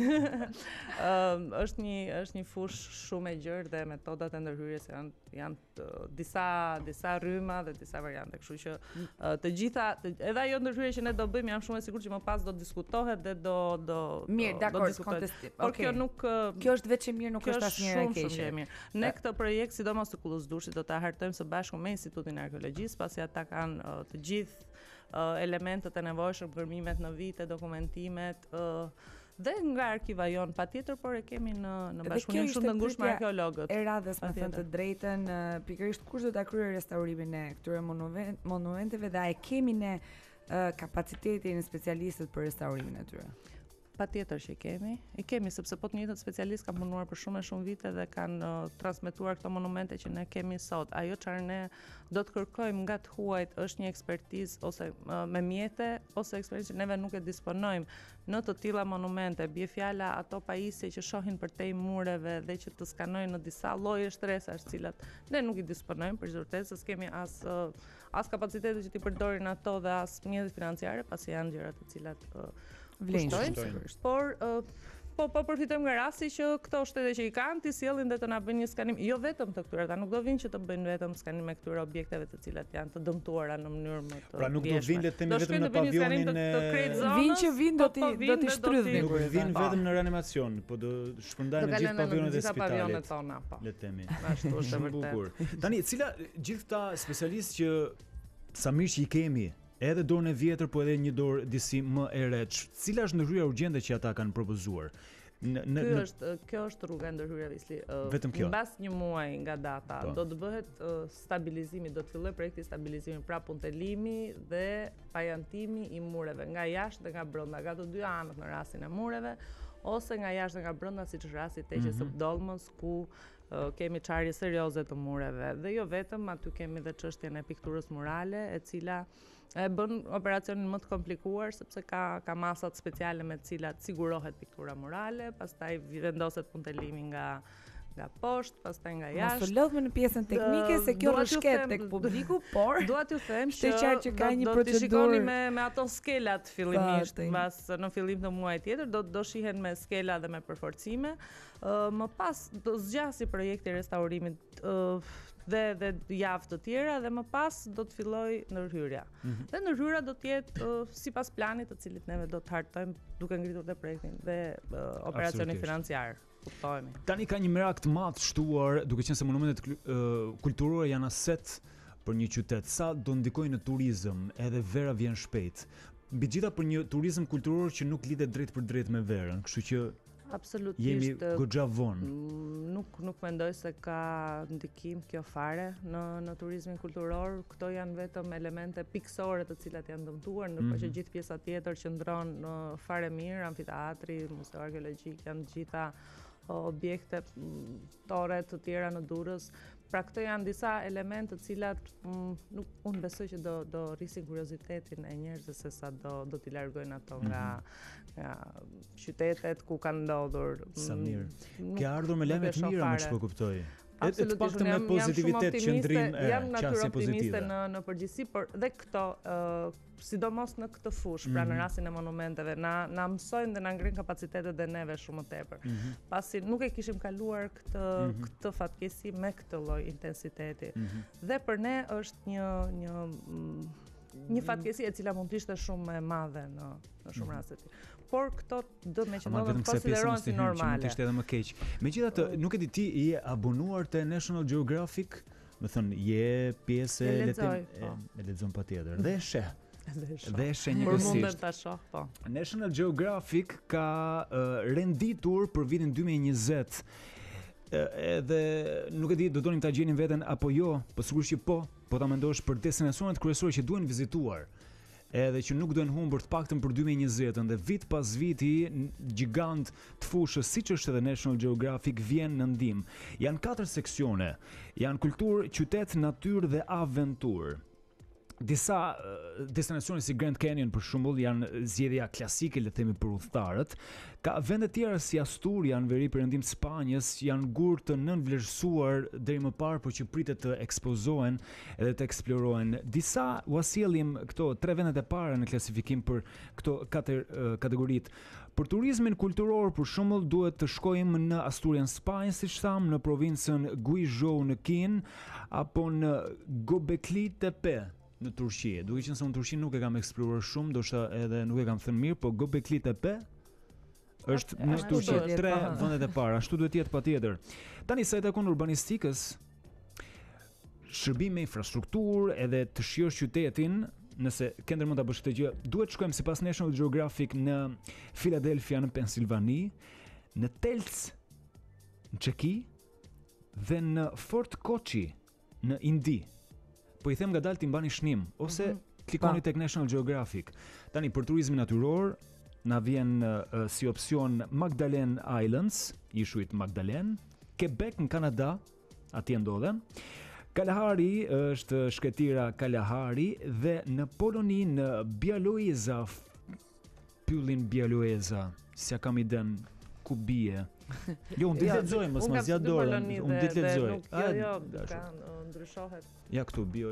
është një fush shumë e gjerë dhe metodat e ndërhyrjes janë disa rryma dhe disa variante, kështu që të gjitha edhe ajo ndërhyrje që ne do bëjmë jam shumë e sigurt që më pas do diskutohet dhe do mirë, dakord, kontestim. Por kjo është veç e mirë, nuk është asnjëherë e keqe. Ne këtë projekt, sidomos të Kullës Durrësit, do ta hartojmë së bashku me Institutin e Arkeologjisë, pasi ata kanë të gjithë elementet e nevojshme, gërmimet në vite, dokumentimet dhe nga arkiva jon patjetër, por e kemi në bashkëpunim shumë të ngushtë me arkeologët. E radhës, me thënë të drejtën, pikërisht kush do ta kryejë restaurimin e këtyre monumenteve dhe a e kemi ne kapacitetin e specialistët për restaurimin e tyre? Patjetër që i kemi sepse po të njëjtët specialistë kanë punuar për shumë vite dhe kanë transmetuar këto monumente që ne kemi sot. Ajo çfarë ne do të kërkojmë nga të huajt është një ekspertizë ose me mjete ose ekspertizë që neve nuk e disponojmë në të tilla monumente. Bie fjala ato pajisje që shohin përtej mureve dhe që të skanojnë në disa lloje shtresash, të cilat ne nuk i disponojmë për zyrtesë, se kemi as kapacitetet që t'i përdorin ato dhe as mjetet financiare, pasi janë gjëra të cilat vlerësojnë, por po përfitojmë nga rasti që këto shtete që i kanë ti sjellin dhe të na bëjnë një skanim, jo vetëm të këtyre, ata nuk do vinë që të bëjnë vetëm skanim me këtyre objekteve të cilat janë të dëmtuara në mënyrë më të pra nuk do vinë le të themi vetëm në pavionin vinë do t'i shtrydhin. Nuk vinë vetëm në reanimacion, po do shpërndajnë në gjithë pavionet e spitalit. Le të themi. Ashtu është vërtet. Tani, cila gjithë këta specialistë që sa mirë që i kemi, edhe dorën e vjetër, po edhe një dorë disi më e re. Cila është ndërhyrja urgjente që ata kanë propozuar? Kjo është rruga e ndërhyrjeve Isli. Vetëm kjo. Mbas një muaj nga data do të bëhet stabilizimi, do të fillojë projekti stabilizimi, pra puntelimi dhe pajantimi i mureve nga jashtë dhe nga brenda, nga të dy anët në rastin e mureve, ose nga jashtë dhe nga brenda, siç është rasti i Teqes së Dolmës, ku kemi çarje serioze të mureve. Dhe jo vetëm, aty kemi dhe çështjen e pikturës murale, e cila e bën operacionin më të komplikuar sepse ka masat speciale me të cilat sigurohet piktura murale, pastaj vendoset puntelimi nga nga poshtë, pastaj nga Mos jashtë. u lodh më në pjesën teknike se kjo Dua t'ju rrshket them- tek publiku, por Dua t'ju them Shte qartë që ka një do t'i shikoni procedurë. me ato skelat fillimisht, Fati. mbas në fillim të muajit tjetër do shihen me skela dhe me përforcime. Më pas do zgjasi projekti i restaurimit dhe javë të tjera dhe më pas do të filloj ndërhyrja. Dhe ndërhyrja do të jetë sipas planit të cilit neve do të hartojmë duke ngritur dhe projektin dhe operacionin Absolutisht. financiar. Kuptohemi. Tani ka një merak të madh shtuar, duke qenë se monumentet kulturore janë aset për një qytet. Sa do ndikojnë në turizëm, edhe vera vjen shpejt. Mbi gjitha për një turizëm kulturor që nuk lidhet drejt për drejt me verën, kështu që Absolutisht. jemi goxha vonë. Nuk mendoj se ka ndikim kjo fare në turizmin kulturor. Këto janë vetëm elemente pikësore të cilat janë dëmtuar, ndërkohë që gjithë pjesa tjetër qëndron fare mirë, amfiteatri, museu arkeologjik, janë të gjitha objekte tore të tjera në Durrës. Pra këto janë disa elemente të cilat unë besoj që do rrisin kuriozitetin e njerëzve se sa do t'i largojnë ato nga qytetet ku kanë ndodhur. Sa mirë. Ke ardhur me lajme të mira, më ç'po kuptoj. Të paktën me Jam pozitivitet shumë qendrim optimiste, jam natyrë qasje optimiste pozitive. në përgjithësi, por dhe këto sidomos në këtë fushë, pra në rastin e monumenteve, na mësojnë dhe na ngrin kapacitetet dhe neve shumë më tepër. Pasi nuk e kishim kaluar këtë fatkesi me këtë lloj intensiteti. Dhe për ne është një fatkesi e cila mund të ishte shumë e madhe në shumë raste. Por këto me që ndodhen konsiderohen si normale. Mund të ishte edhe më keq. Megjithatë, nuk e di ti je abonuar te National Geographic, më thënë je pjesë e lexon patjetër. Dhe sheh. Dhe sheh një Por mundem ta shoh, po. National Geographic ka renditur për vitin 2020. Edhe nuk e di, do donim ta gjenin veten apo jo, po sigurisht që po ta mendosh për destinacionet kryesore që duhen vizituar. Edhe që nuk duhen humbur të paktën për 2020-ën dhe vit pas viti gjigant të fushës siç është edhe National Geographic vjen në ndihmë. Janë 4 seksione. Janë kulturë, qytet, natyrë dhe aventurë. Disa destinacione si Grand Canyon për shembull janë zgjedhja klasike, le të themi, për udhëtarët. Ka vende tjera si Asturia në veri perëndim të Spanjës, janë gur të nënvlerësuar deri më parë, por që pritet të ekspozohen edhe të eksplorohen. Disa u sjellim këto 3 vendet e para në klasifikim për këto 4 kategoritë. Për turizmin kulturor, për shembull, duhet të shkojmë në Asturian Spanjë, siç tham, në provincën Guizhou në Kin, apo në Göbekli Tepe në Turqi. Duke qenë se unë Turqin nuk e kam eksploruar shumë, ndoshta edhe nuk e kam thënë mirë, po Göbekli Tepe është në Turqi, 3 vendet e para, ashtu duhet jetë patjetër. Tani sa i takon urbanistikës, shërbime, infrastrukturë, edhe të shijosh qytetin, nëse ke ndërmend ta bësh këtë gjë, duhet shkojmë sipas National Geographic në Philadelphia në Pensilvani, në Telc në Çeki dhe në Fort Kochi në Indi. Po i them ngadalë ti mbani shnim ose klikoni tek National Geographic. Tani për turizmin natyror na vjen si opsion Magdalene Islands, ishujt Magdalene, Quebec në Kanada, atje ndodhen. Kalahari është shkretira Kalahari dhe në Poloni në Białowieża, pyllin Białowieża, si ja kam iden ku bie. Jo, unë ditë lexoj, mos ma zgjat dorën. Unë ditë lexoj. Jo, ndryshohet. Ja këtu bio.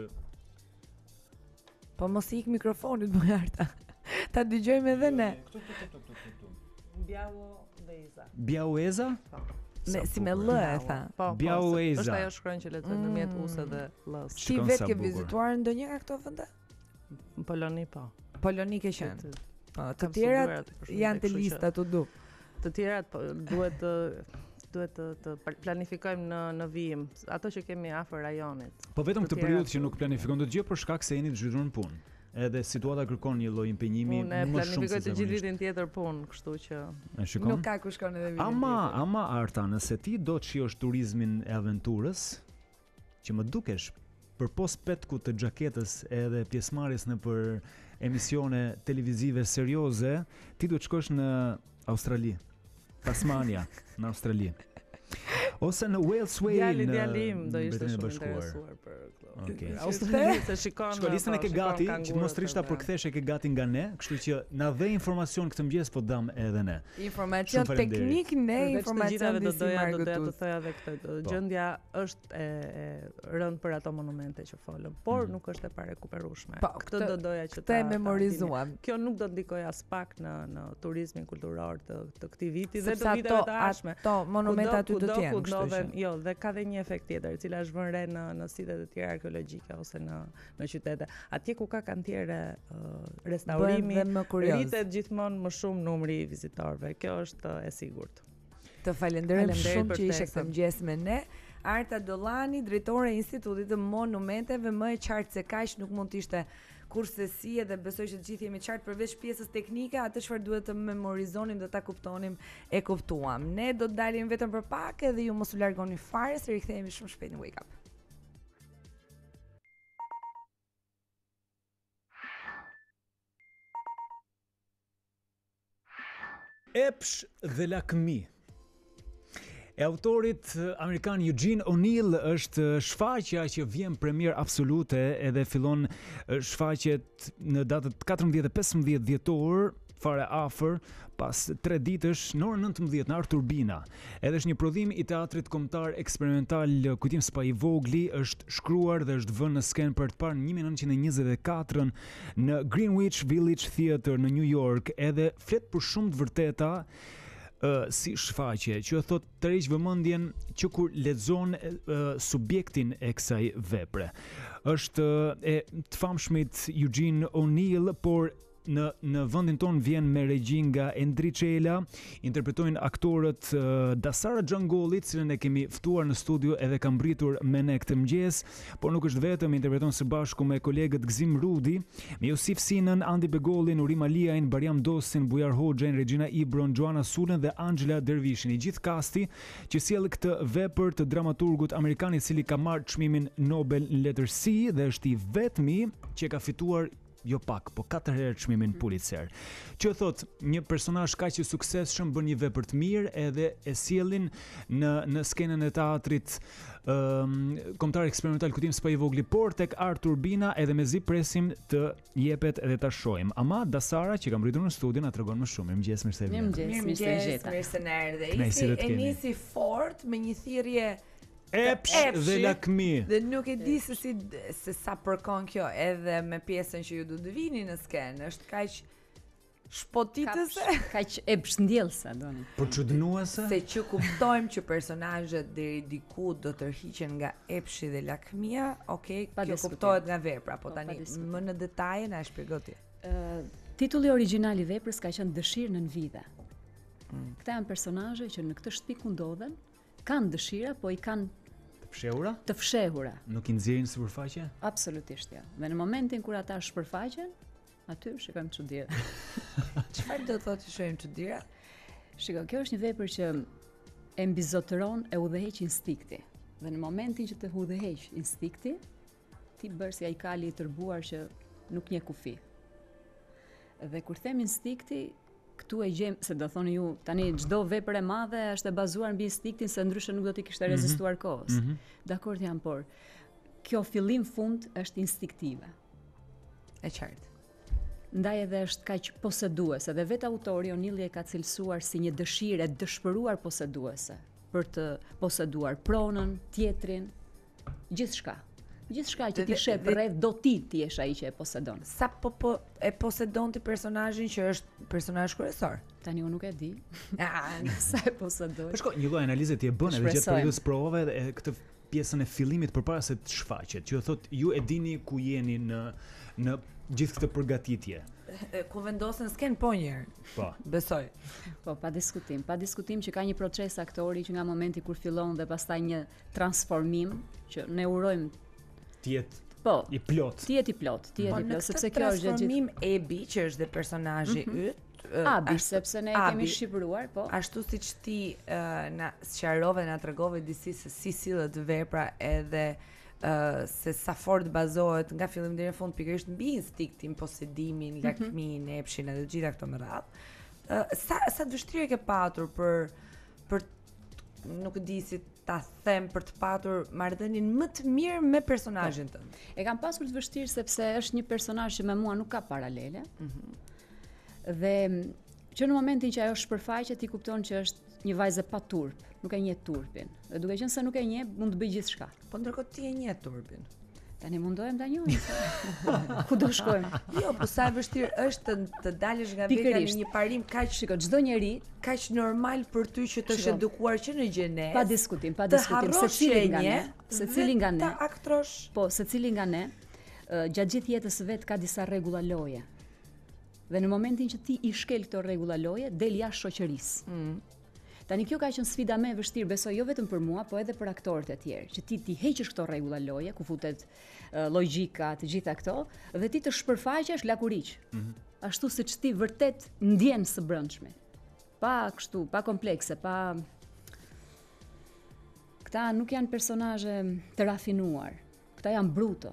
Po mos ik mikrofonit më harta. Ta dëgjojmë edhe ne. Këtu. Białowieża? Si me L e tha. Białowieża. Është ajo shkronjë që lexon ndërmjet use dhe L-s. Ti vetë ke vizituar ndonjë nga këto vende? Në Poloni po. Poloni ke qenë. Po, të tjerat janë të lista të du. Të tjerat duhet të planifikojmë në vijim, ato që kemi afër rajonit. Po vetëm këtë periudhë që nuk planifikon dot gjë për shkak se jeni të zhytur në punë. Edhe situata kërkon një lloj impenjimi më shumë se unë planifikoj të gjithë vitin tjetër punë, kështu që nuk ka ku shkon edhe vitin tjetër. Ama Arta, nëse ti do të shijosh turizmin e aventurës, që më dukesh përpos petku të xhaketës edhe pjesëmarrjes në për emisione televizive serioze, ti duhet shkosh në Australi. Tasmania, në Australi. Ose në Wales Way në Djalim do ishte Mbretërinë e shumë Bashkuar. interesuar për këtë. Okej. Australia se shikon. Shko, listën e ke gati, gjithmonë strishta për kthesh e ke gati nga ne, kështu që na dhe informacion këtë mëngjes po dam edhe ne. Informacion teknik ne, informacion do doja të të thoja edhe këtë. Gjendja është e rënd për ato monumente që folëm, por nuk është e parekuperueshme. Këtë do doja që ta memorizuam. Kjo nuk do ndikojë as pak në turizmin kulturor të këtij viti dhe të viteve të ardhshme. Ato monumenta aty do të jenë, kështu që. Jo, dhe ka dhe një efekt tjetër, e cila është vënë re në sitet e tjera arkeologjike ose në qytete. Atje ku ka kantiere restaurimi, rritet gjithmonë më shumë numri i vizitorëve. Kjo është e sigurt. Të falenderojmë shumë që ishe këtë mëngjes me ne. Arta Dollani, drejtore e Institutit të Monumenteve, më e qartë se kaq nuk mund të ishte kurse si, edhe besoj që të gjithë jemi qartë përveç pjesës teknike, atë çfarë duhet të memorizonim dhe ta kuptonim e kuptuam. Ne do të dalim vetëm për pak edhe ju mos u largoni fare, se rikthehemi shumë shpejt në Wake Up. Epsh dhe lakmi. E autorit amerikan Eugene O'Neill është shfaqja që vjen premier absolute edhe fillon shfaqet në datët 14 dhe 15 dhjetor, fare afër, pas 3 ditësh në orën 19 në Art Turbina. Edhe është një prodhim i teatrit kombëtar eksperimental Kujtim Spa i Vogli, është shkruar dhe është vënë në skenë për të parë në 1924 në Greenwich Village Theatre në New York, edhe flet për shumë të vërteta si shfaqje, që thot të rriq vëmendjen që kur lexon subjektin e kësaj vepre. Është e të famshmit Eugene O'Neill, por në vendin ton vjen me regji nga Endri Çela, interpretojnë aktorët Dasara Xhangolli, cilën e kemi ftuar në studio edhe ka mbritur me ne këtë mëngjes, por nuk është vetëm, interpreton së bashku me kolegët Gzim Rudi, me Josif Sinën, Andi Begollin, Urim Aliajn, Bariam Dosin, Bujar Hoxhën, Regina Ibron, Joana Sulën dhe Angela Dervishin, i gjithë kasti që sjell këtë vepër të dramaturgut amerikan i cili ka marrë çmimin Nobel në letërsi dhe është i vetmi që ka fituar jo pak, po 4 herë çmimin Pulitzer. Që thot, një personazh kaq i suksesshëm bën një vepër të mirë edhe e sjellin në skenën e teatrit kombëtar eksperimental Kujtim Spa i Vogli, por tek Art Turbina edhe mezi presim të jepet edhe ta shohim. Ama Dasara që ka mbritur në studio na tregon më shumë. Mirëmëngjes, mirë se vjen. Mirë se na erdhe. E nisi fort me një thirrje Epsh dhe lakmi. Dhe nuk e di se sa përkon kjo, edhe me pjesën që ju do të vini në skenë, është kaq shpotitëse, kaq epshdjellse doni. Por çuditnuese? Se që kuptojmë që personazhet deri diku do të tërhiqen nga epshi dhe lakmia, okay, kjo kuptohet nga vepra, po tani më në detaje na e shpjego ti. Titulli origjinal i veprës ka qenë Dëshirë nën vide. Këta janë personazhe që në këtë shtëpi ku ndodhen kanë dëshira, po i kanë të fshehura. Nuk i nxjerrin sipërfaqe? Absolutisht jo. Dhe në momentin kur ata shpërfaqen, aty shikojmë çuditëra. Çfarë do thotë shohim çuditëra? Shiko, kjo është një vepër që e mbizotëron, e udhëheq instikti. Dhe në momentin që të udhëheq instikti, ti bërë si ai kali i tërbuar që nuk njeh kufi. Dhe kur them instikti, këtu e gjejmë, se do thoni ju, tani çdo vepër e madhe është e bazuar mbi instiktin, se ndryshe nuk do t'i kishte rezistuar kohës. Dakord jam, por kjo fillim fund është instiktive. E qartë. Ndaj edhe është kaq poseduese, dhe vetë autori O'Neill e ka cilësuar si një dëshirë e dëshpëruar poseduese, për të poseduar pronën, tjetrin, gjithçka. Gjithçka që ti shep rreth do ti jesh ai që e posedon. Sa e posedon ti personazhin që është personazh kryesor? Tani unë nuk e di. Sa e posedon. Po shko, një lloj analize ti e bën edhe gjatë periudhës provave dhe këtë pjesën e fillimit përpara se të shfaqet, që thot ju e dini ku jeni në gjithë këtë përgatitje. Ku vendosen sken po njëherë. Po. Besoj. Po, pa diskutim që ka një proces aktori që nga momenti kur fillon dhe pastaj një transformim që ne urojmë i plot, sepse kjo është transformim Ebi, që është dhe personazhi yt. Abi, sepse ne kemi shqipëruar, po. Ashtu siç ti na sqarove, na tregove disi se si sillet vepra edhe se sa fort bazohet nga fillim deri në fund pikërisht mbi instiktin, posedimin, lakmin, epshin edhe gjitha këto me radhë. Sa vështirë ke patur për nuk di si ta them për të patur marrëdhënien më të mirë me personazhin tënd. E kam pasur të vështirë sepse është një personazh që me mua nuk ka paralele. Dhe që në momentin që ajo shpërfaqet ti kupton që është një vajzë pa turp, nuk e njeh turpin. Dhe duke qenë se nuk e njeh, mund të bëj gjithçka. Po ndërkohë ti e njeh turpin. Tani mundohem ta njohim. Ku do shkojmë? Jo, po sa e vështirë është të dalësh nga vetja në një parim kaq, shiko, çdo njeri kaq normal për ty që të edukuar që në gjenes. Pa diskutim, secili nga ne, secili nga ne. Ta aktrosh. Po, secili nga ne, gjatë gjithë jetës së vet ka disa rregulla loje. Dhe në momentin që ti I shkel këto rregulla loje, del jashtë shoqërisë. Tani kjo ka qenë sfida më e vështirë, besoj jo vetëm për mua, po edhe për aktorët e tjerë, që ti heqësh këto rregulla loje, ku futet logjika, të gjitha këto, dhe ti të shpërfaqesh lakuriq. Ashtu siç ti vërtet ndjen së brendshme. Pa kështu, pa komplekse, pa këta nuk janë personazhe të rafinuar. Këta janë bruto.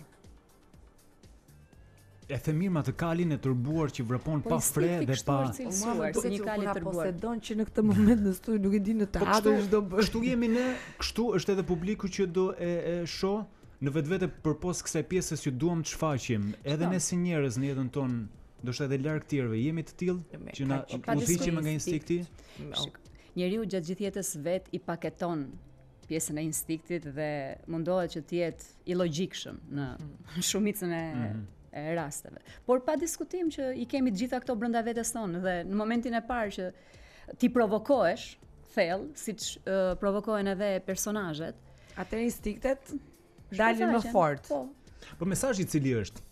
E the mirë ma të kalin e turbuar që vrapon pa fre dhe pa... Po një kali turbuar. Posedon që në këtë moment në studio nuk e di në teatr ç'do bëj. Kështu jemi ne, kështu është edhe publiku që do e shoh në vetvete përpos kësaj pjesës që duam të shfaqim. Edhe ne si njerëz në jetën tonë, ndoshta edhe larg tjerëve, jemi të tillë që na udhëhiqemi nga instinkti. Njeriu gjatë gjithë jetës vet I paketon pjesën e instiktit dhe mundohet që të jetë I logjikshëm në shumicën e rasteve. Por pa diskutim që I kemi të gjitha këto brenda vetes tonë dhe në momentin e parë që ti provokohesh thellë, siç provokohen edhe personazhet, atëherë instiktet dalin më fort. Po mesazhi I cili është?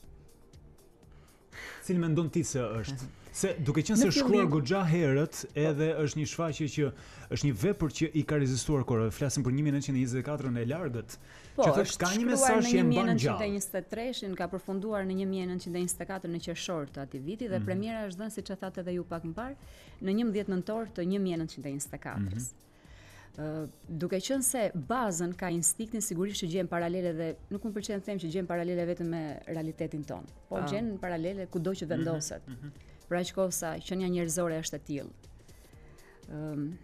Cili mendon ti se është? Se duke qenë se shkruar goxha herët, edhe është një shfaqje që është një vepër që I ka rezistuar kohë. Flasim për 1924-ën e largët. Po, që thotë ka një mesazh që e mban gjallë. Në 1923-shin ka përfunduar në 1924 në qershor të atij viti dhe premiera është dhënë siç e thatë edhe ju pak më parë në 11 nëntor të 1924-s. Duke qenë se bazën ka instiktin, sigurisht që gjen paralele dhe nuk më pëlqen të them që gjen paralele vetëm me realitetin ton, por gjen paralele kudo që vendoset. Për aq kohë sa qenia njerëzore është e tillë.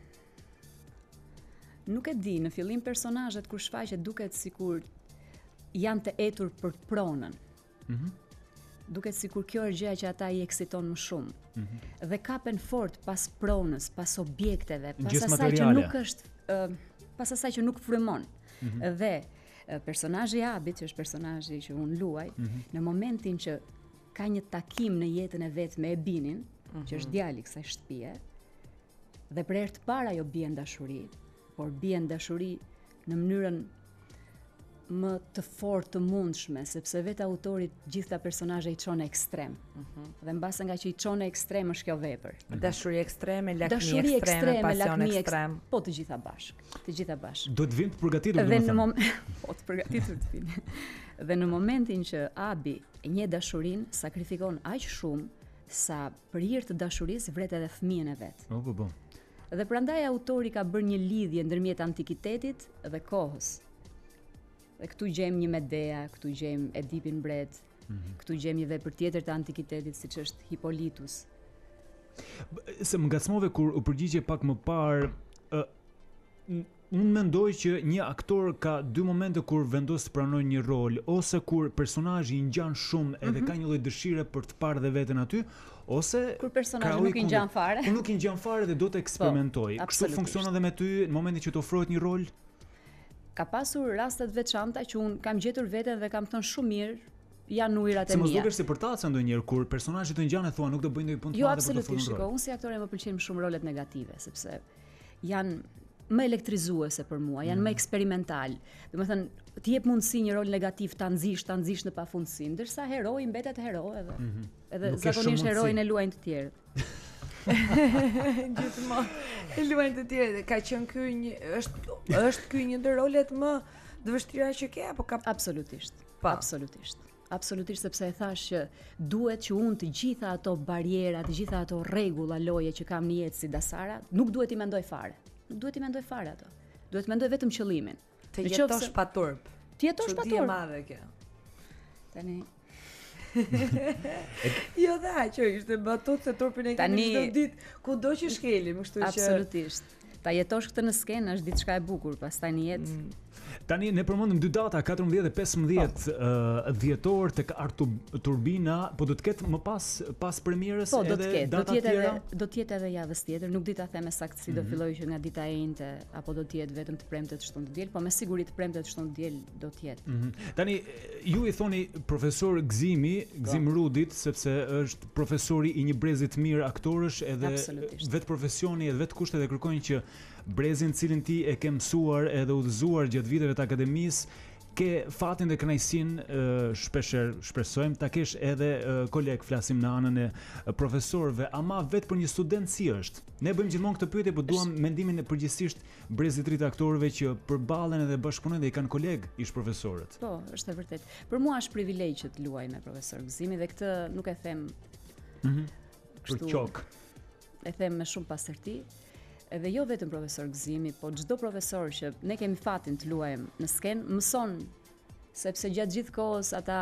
Nuk e di, në fillim personazhet kur shfaqet duket sikur janë të etur për pronën. Duket sikur kjo është gjëja që ata I eksiton më shumë. Dhe kapen fort pas pronës, pas objekteve, pas asaj që nuk është, pas asaj që nuk frymon. Dhe personazhi I Abit, që është personazhi që unë luaj, në momentin që ka një takim në jetën e vet me Ebinin, që është djali I kësaj shtëpie, dhe për herë të parë ajo bien dashuri, por bien dashuri në mënyrën më të fortë të mundshme, sepse vetë autori gjithë ta personazhe I çon në ekstrem. Dhe mbase nga që I çon në ekstrem është kjo vepër. Dashuri ekstreme, lakmi ekstreme, pasion ekstrem. Po të gjitha bashkë. Të gjitha bashkë. Do të vinë të përgatitur domethënë. Po të përgatitur të vinë. Dhe në momentin që Abi e njeh dashurinë, sakrifikon aq shumë sa për hir të dashurisë vret edhe fëmijën e vet. Po. Dhe prandaj autori ka bërë një lidhje ndërmjet antikitetit dhe kohës. Dhe këtu gjejmë një Medea, këtu gjejmë Edipin Mbret, këtu gjejmë një vepër tjetër të antikitetit siç është Hipolitus. Se më ngacmove kur u përgjigje pak më parë, unë mendoj që një aktor ka dy momente kur vendos të pranojë një rol, ose kur personazhi I ngjan shumë edhe ka një lloj dëshire për të parë dhe veten aty, ose kur personazhi nuk I ngjan fare. Kur nuk I ngjan fare dhe do të eksperimentoj. Kështu funksionon edhe me ty në momentin që të ofrohet një rol? Ka pasur raste të veçanta që un kam gjetur veten dhe kam thënë shumë mirë, janë ujërat e mia. Se mos dukesh si përtaca ndonjëherë kur personazhi të ngjan e thua nuk do bëj ndonjë punë të madhe për të folur. Jo, unë si aktore më pëlqejnë shumë rolet negative, sepse janë më elektrizuese për mua, janë më eksperimental. Domethënë, ti jep mundësi një rol negativ ta nxish në pafundësi, ndërsa heroi mbetet hero edhe. Edhe zakonisht heroin e luajnë të tjerë. Gjithmonë e luajnë të tjerë. Ka qenë ky është ky një ndër rolet më të vështira që ke apo ka? Absolutisht. Absolutisht, sepse e thash që duhet që unë të gjitha ato barjera, të gjitha ato rregulla loje që kam në jetë si Dasara, nuk duhet I mendoj fare. Nuk duhet I mendoj fare ato. Duhet mendoj vetëm qëllimin. Të jetosh pa turp. Të jetosh pa turp. Çudi e madhe kjo. Tani Jo dha që ishte batot se turpin e kemi çdo ditë, kudo që shkelim, kështu që absolutisht. Ta jetosh këtë në skenë është diçka e bukur, pastaj në jetë. Tani ne përmendëm dy data, 14 dhe 15 dhjetor tek Art Turbina, po do të ketë më pas premierës edhe data tjera? Do të jetë edhe javës tjetër, nuk di ta them me saktësi do filloj që nga dita e njëjtë apo do të jetë vetëm të premte të shtunë të diel, po me siguri të premte të shtunë të diel do të jetë. Tani ju i thoni profesor Gzim Rudit sepse është profesori i një brezi të mirë aktorësh edhe vetë profesioni edhe vetë kushtet e kërkojnë që brezin cilin ti e ke mësuar edhe udhëzuar gjatë viteve të akademisë, ke fatin dhe kënaqësinë shpeshherë shpresojmë ta kesh edhe koleg, flasim në anën e profesorëve, ama vetë për një student si është. Ne bëjmë gjithmonë këtë pyetje, por duam mendimin e përgjithsisht brezit të aktorëve që përballen edhe bashkëpunojnë dhe i kanë koleg ish profesorët. Po, është e vërtet. Për mua është privilegj që të luaj me profesor Gzimi dhe këtë nuk e them për qok. E them me shumë pastërti. Edhe jo vetëm profesor Gzimi, po çdo profesor që ne kemi fatin të luajmë në skenë, mëson sepse gjatë gjithë kohës ata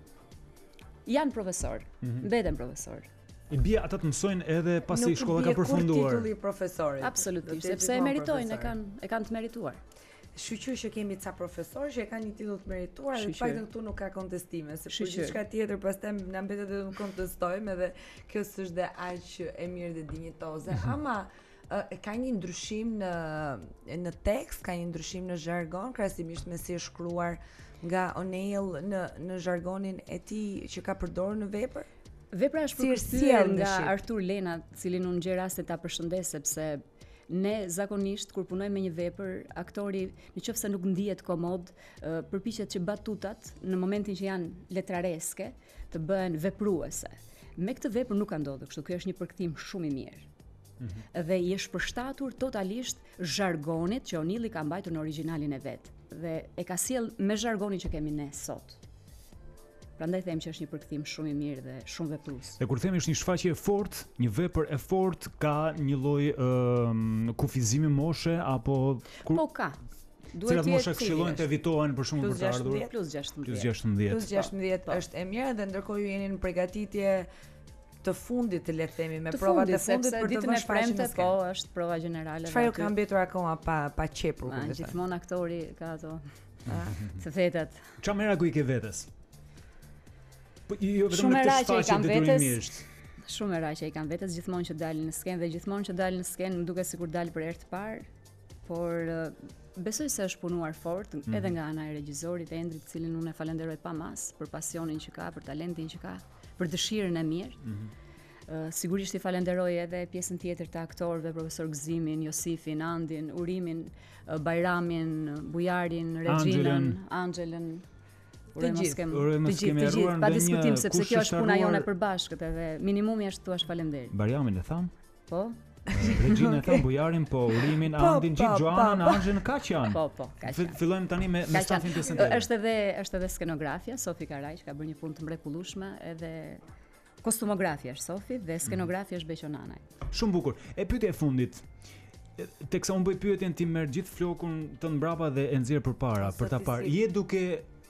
janë profesor, mbeten profesor. I bie ata të mësojnë edhe pasi shkolla ka përfunduar. Nuk bie titulli profesorit. Absolutisht, sepse e meritojnë, e kanë të merituar. Shqyqyr që kemi ca profesor që e kanë një titull të merituar dhe paktën këtu nuk ka kontestime, sepse diçka tjetër pastaj na mbetet edhe nuk kontestojmë, edhe kjo s'është dhe aq e mirë dhe dinjitoze, ama ka një ndryshim në tekst, ka një ndryshim në zhargon, krahasimisht me si është shkruar nga O'Neill në zhargonin e tij që ka përdorur në vepër. Vepra është përkthyer nga Artur Lena, cilin unë gjej rastin ta përshëndes sepse ne zakonisht kur punojmë me një vepër, aktori nëse nuk ndihet komod, përpiqet që batutat në momentin që janë letrareske të bëhen vepruese. Me këtë vepër nuk ka ndodhur kështu, ky është një përkthim shumë i mirë. Dhe i është përshtatur totalisht zhargonit që O'Neill ka mbajtur në origjinalin e vet dhe e ka sjell me zhargonin që kemi ne sot. Prandaj them që është një përkthim shumë i mirë dhe shumë veprues. Dhe kur themi është një shfaqje e fortë, një vepër e fortë, ka një lloj kufizimi moshe apo Po ka. Cilat mosha këshillojnë të evitohen për shkakun për të ardhur? Plus 16. Plus 16. Plus 16 është e mirë dhe ndërkohë ju jeni në përgatitje të fundit të le të themi me provat e fundit për të vënë premte, po është prova gjenerale. Çfarë ka mbetur akoma pa qepur? Gjithmonë aktori ka ato të thetat. Çfarë meraku i ke vetes? Po jo vetëm me të shfaqje detyrimisht. Shumë era që i kanë vetes gjithmonë që dalin në skenë dhe gjithmonë që dalin në skenë më duket sikur dalin për herë të parë, por besoj se është punuar fort edhe nga ana e regjisorit Endrit, cilin unë e falenderoj pa mas për pasionin që ka, për talentin që ka, për dëshirën e mirë. Sigurisht i falenderoj edhe pjesën tjetër të aktorëve, profesor Gzimin, Josifin, Andin, Urimin, Bajramin, Bujarin, Regginën, Angelën. Të gjithë, pa diskutim sepse kjo është puna jone përbashkët edhe minimumi është thua faleminderit. Bajramin e tham? Po. Regginën e tham, Bujarin, po Urimin, Andin, gjithë Joanën, Anxhen, kaq janë. Po, kaq. Fillojmë tani me stafin pjesën tjetër. Është edhe skenografia, Sofi Karaj, që ka bërë një punë të mrekullueshme, edhe kostumografia është Sofi dhe skenografia është Beqo Nanaj. Shumë bukur. E pyetja e fundit. Teksa unë bëj pyetjen ti merr gjithë flokun të mbrapa dhe e nxjerr përpara për ta parë. Je duke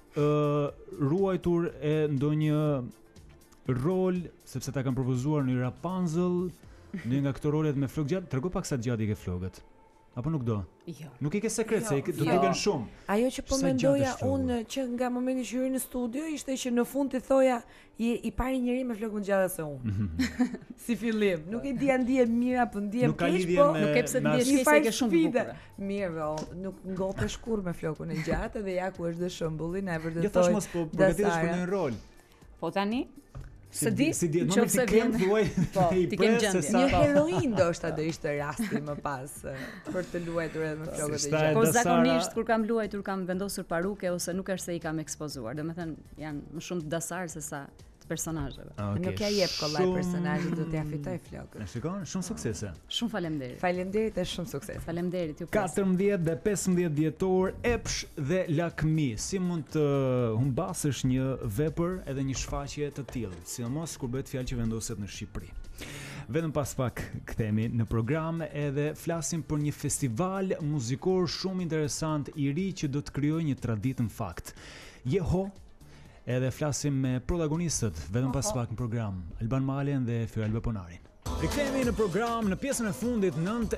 ruajtur e ndonjë rol sepse ta kanë propozuar në Rapunzel, në nga këto rolet me flok gjatë, trego pak sa gjatë i ke flokët. Apo nuk do? Jo. Nuk i ke sekret se do të kenë shumë. Ajo që po mendoja unë që nga momenti që hyri në studio ishte që në fund i thoja i pari njëri me flokë më gjata se unë. Si fillim, nuk e di a ndihem mirë apo ndihem keq, po nuk e pse ndihesh keq se ke shumë bukur. Mirë, nuk ngotesh kurrë me flokun e gjatë dhe ja ku është dhe shembulli na e vërtetoi. Jo thash mos po përgatitesh për një rol. Po tani Si di, nëse vjen thuaj ti kem gjendje. Një heroin ndoshta do ishte rasti më pas për të luajtur edhe me flokët e gjatë. Po zakonisht kur kam luajtur kam vendosur paruke ose nuk është se i kam ekspozuar. Domethënë janë më shumë të dasar se sa të personazheve. Nuk ja jep kollaj personazhit do t'ia fitoj flokën. E shikon? Shumë suksese. Shumë faleminderit. Faleminderit e shumë sukses. Faleminderit ju. 14 dhe 15 dhjetor, Epsh dhe Lakmi. Si mund të humbasësh një vepër edhe një shfaqje të tillë, sidomos kur bëhet fjalë që vendoset në Shqipëri. Vetëm pas pak kthehemi në program edhe flasim për një festival muzikor shumë interesant i ri që do të krijojë një traditë në fakt. Jeho edhe flasim me protagonistët vetëm pas pak në program, Alban Malen dhe Fyra Albaponarin. Rikthehemi në program në pjesën e fundit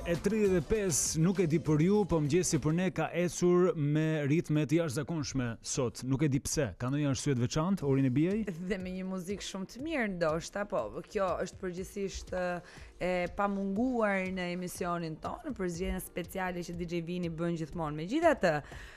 9:35, nuk e di për ju, po mëngjesi për ne ka ecur me ritme të jashtëzakonshme sot. Nuk e di pse. Ka ndonjë arsye të veçantë, Orin e Bijej? Dhe me një muzikë shumë të mirë ndoshta, po kjo është përgjithsisht e pamunguar në emisionin tonë, për zgjedhjen speciale që DJ Vini bën gjithmonë. Megjithatë,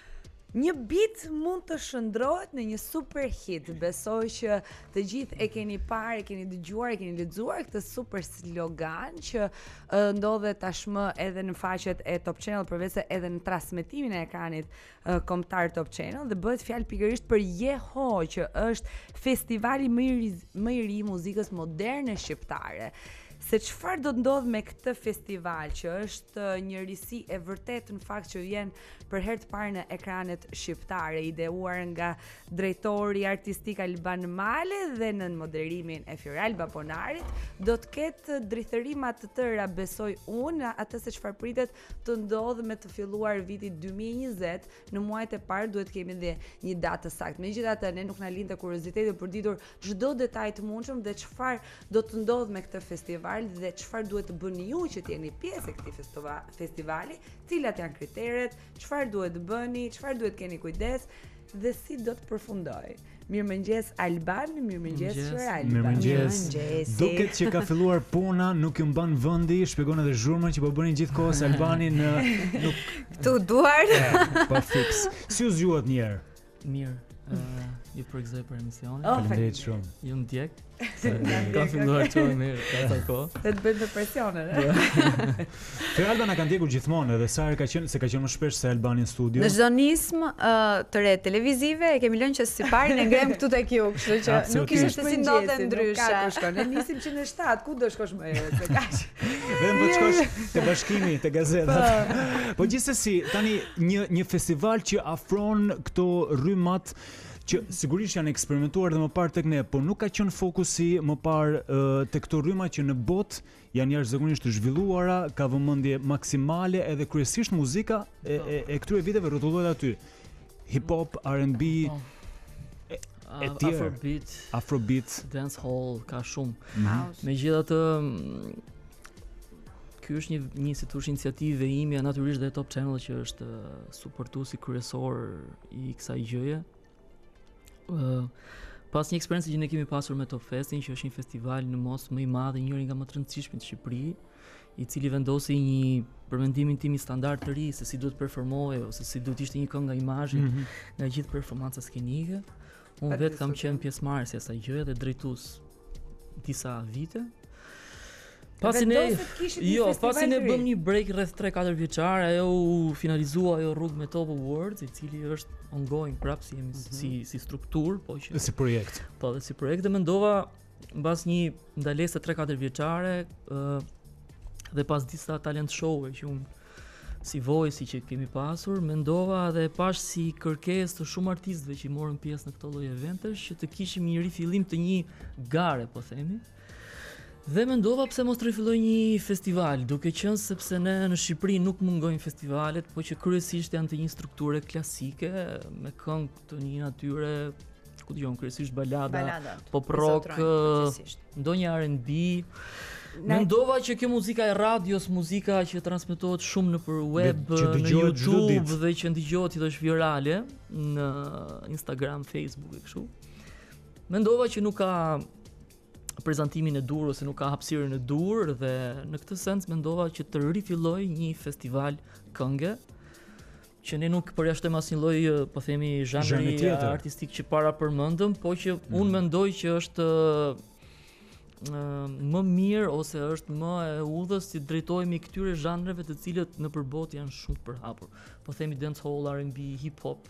një beat mund të shndrohet në një super hit. Besoj që të gjithë e keni parë, e keni dëgjuar, e keni lexuar këtë super slogan që ndodhet tashmë edhe në faqet e Top Channel, përveç se edhe në transmetimin e ekranit kombëtar Top Channel, dhe bëhet fjalë pikërisht për Yeho, që është festivali më i ri i muzikës moderne shqiptare. Se çfarë do të ndodh me këtë festival, që është një risi e vërtet në fakt që vjen për herë të parë në ekranet shqiptare, ideuar nga drejtori artistik Alban Male dhe në moderimin e Fioral Baponarit, do të ketë drithërima të tëra, besoj unë, atë se çfarë pritet të ndodhë me të filluar viti 2020, në muajt e parë duhet kemi dhe një datë saktë. Megjithatë, ne nuk na lindte kurioziteti për ditur çdo detaj të mundshëm dhe çfarë do të ndodhë me këtë festival dhe çfarë duhet të bëni ju që të jeni pjesë e këtij festivali, cilat janë kriteret, çfarë duhet të bëni, çfarë duhet keni kujdes dhe si do të përfundoj. Mirëmëngjes Alban, mirëmëngjes Fioral. Mirëmëngjes. Duket që ka filluar puna, nuk ju mban vendi, shpjegon edhe zhurmën që po bënin gjithkohës Albani në këtu duart. Po fiks. Si u zgjuat një herë? Mirë. Ju përgëzoj për emisionin. Faleminderit shumë. Ju ndjek. Ka filluar çfarë mirë, ka sa kohë. Se të bëjmë depresionin, Fioral na kanë ndjekur gjithmonë, edhe sa herë ka qenë më shpesh se Albani në studio. Në çdo nismë të re televizive e kemi lënë që si parë ne ngrem këtu tek ju, kështu që nuk ishte se si ndodhte ndryshe. Ne nisim që në 7, ku do shkosh më herët, se kaq. Vetëm po të shkosh te bashkimi, te gazetat. Po gjithsesi, tani një festival që afron këto rrymat që sigurisht janë eksperimentuar dhe më parë tek ne, por nuk ka qenë fokusi më parë tek këto rryma që në botë janë jashtëzakonisht të zhvilluara, ka vëmendje maksimale, edhe kryesisht muzika e këtyre viteve rrotullohet aty. Hip hop, R&B, Afrobeat, dancehall, ka shumë. Megjithatë, ky është një si thosh iniciativë ime, natyrisht dhe Top Channel që është suportuesi kryesor i kësaj gjëje. Pas një eksperiencë që ne kemi pasur me Top Festin, që është një festival në mos më i madh, njëri nga më të rëndësishmit në Shqipëri, i cili vendosi një për mendimin tim standard të ri se si duhet performojë ose si duhet ishte një këngë nga imazhi, nga gjithë performanca skenike. Unë vetë kam qenë pjesëmarrës e asaj gjëje dhe drejtues disa vite. Pasi ne bëm një break rreth 3-4 vjeçar, ajo u finalizua ajo rrugë me Top Awards, i cili është ongoing prapë si strukturë, po që si projekt. Po, dhe si projekt, dhe mendova mbas një ndalese 3-4 vjeçare dhe pas disa talent show-e që unë si voice që kemi pasur, mendova dhe pash si kërkesë të shumë artistëve që morën pjesë në këto lloj eventesh që të kishim një rifillim të një gare, po themi. Dhe mendova pse mos të rifilloj një festival, duke qenë sepse ne në Shqipëri nuk mungojnë festivalet, po që kryesisht janë të një strukture klasike, me këngë të një natyre, ku dëgjon, kryesisht balada, pop rock, ndonjë R&B. Mendova që kjo muzika e radios, muzika që transmetohet shumë nëpër web, në YouTube dhe që ndëgjohet i thosh virale në Instagram, Facebook e kështu. Mendova që nuk ka prezantimin e dur ose nuk ka hapësirën e dur, dhe në këtë sens mendova që të rifilloj një festival këngë që ne nuk përjashtojmë asnjë lloj, po themi, zhanri artistik që para përmendëm, po që unë mendoj që është më mirë ose është më e udhës si drejtohemi këtyre zhanreve të cilët në përbot janë shumë të përhapur. Po themi dancehall, R&B, hip hop,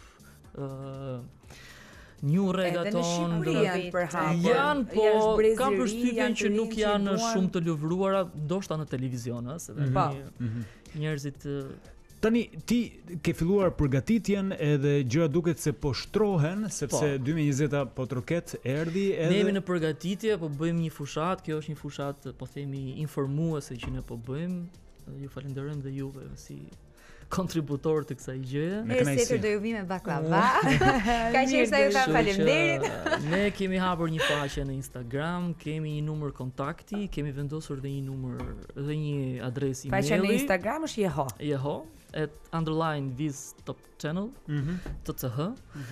new reggaeton, janë, po kam përshtypjen që nuk janë shumë të lëvruara, ndoshta në televizion, njerëzit. Tani ti ke filluar përgatitjen edhe gjëra duket se po shtrohen, sepse 2020-a po troket erdhi edhe. Ne jemi në përgatitje, po bëjmë një fushat, kjo është një fushat, po themi, informuese që ne po bëjmë. Ju falenderojmë dhe juve si kontributor të kësaj gjëje. Mirë, do ju vi me baklava. Ka qenë sa ju ka faleminderit. Ne kemi hapur një faqe në Instagram, kemi një numër kontakti, kemi vendosur dhe një numër dhe një adresë emaili. Faqja në Instagram është Jeho @_Viz Top Channel. TCH.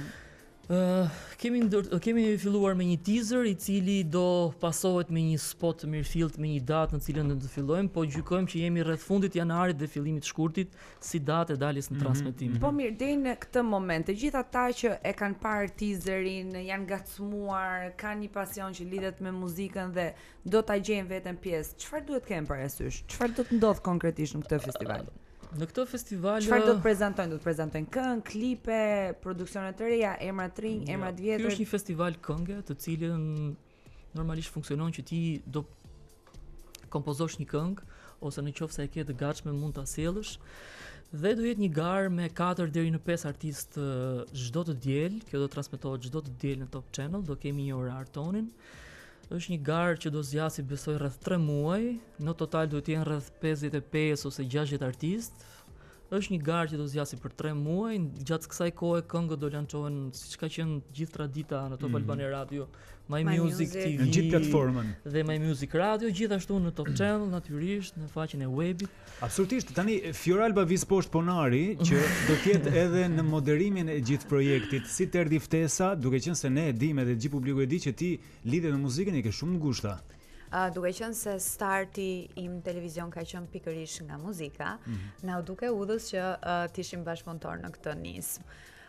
Kemi filluar me një teaser i cili do pasohet me një spot të mirëfillt me një datë në cilën do të fillojmë, po gjykojmë që jemi rreth fundit janarit dhe fillimit të shkurtit si datë e daljes në transmetim. Po mirë, deri në këtë moment, të gjithë ata që e kanë parë teaserin, janë ngacmuar, kanë një pasion që lidhet me muzikën dhe do ta gjejnë veten pjesë, çfarë duhet kemë parasysh? Çfarë do të ndodh konkretisht në këtë festival? Në këtë festival çfarë do të prezantojnë? Do të prezantojnë këngë, klipe, produksione të reja, emra të rinj, emra të vjetër. Ky është një festival këngë, të cilën normalisht funksionon që ti do kompozosh një këngë ose në qoftë se e ke të gatshme mund ta sjellësh. Dhe do jetë një garë me 4 deri në 5 artistë çdo të diel. Kjo do transmetohet çdo të diel në Top Channel, do kemi një orar tonin. Është një garë që do zgjasë besoj rreth 3 muaj, në total do të jenë rreth 55 ose 60 artistë. Është një garë që do zgjasë për 3 muaj, gjatë kësaj kohe këngët do lançohen siç ka qenë gjithë tradita në Top Albania Radio, My Music TV, në gjithë platformën dhe My Music Radio, gjithashtu në Top Channel natyrisht, në faqen e webit. Absolutisht. Tani Fioralba Viz Poshtë Ponari që do të jetë edhe në moderimin e gjithë projektit. Si të erdhi ftesa, duke qenë se ne e dimë dhe gjithë publiku e di që ti lidhet me muzikën e ke shumë ngushta. Duke qenë se starti im televizion ka qenë pikërisht nga muzika, na u duke udhës që t'ishim bashkëpunëtor në këtë nismë.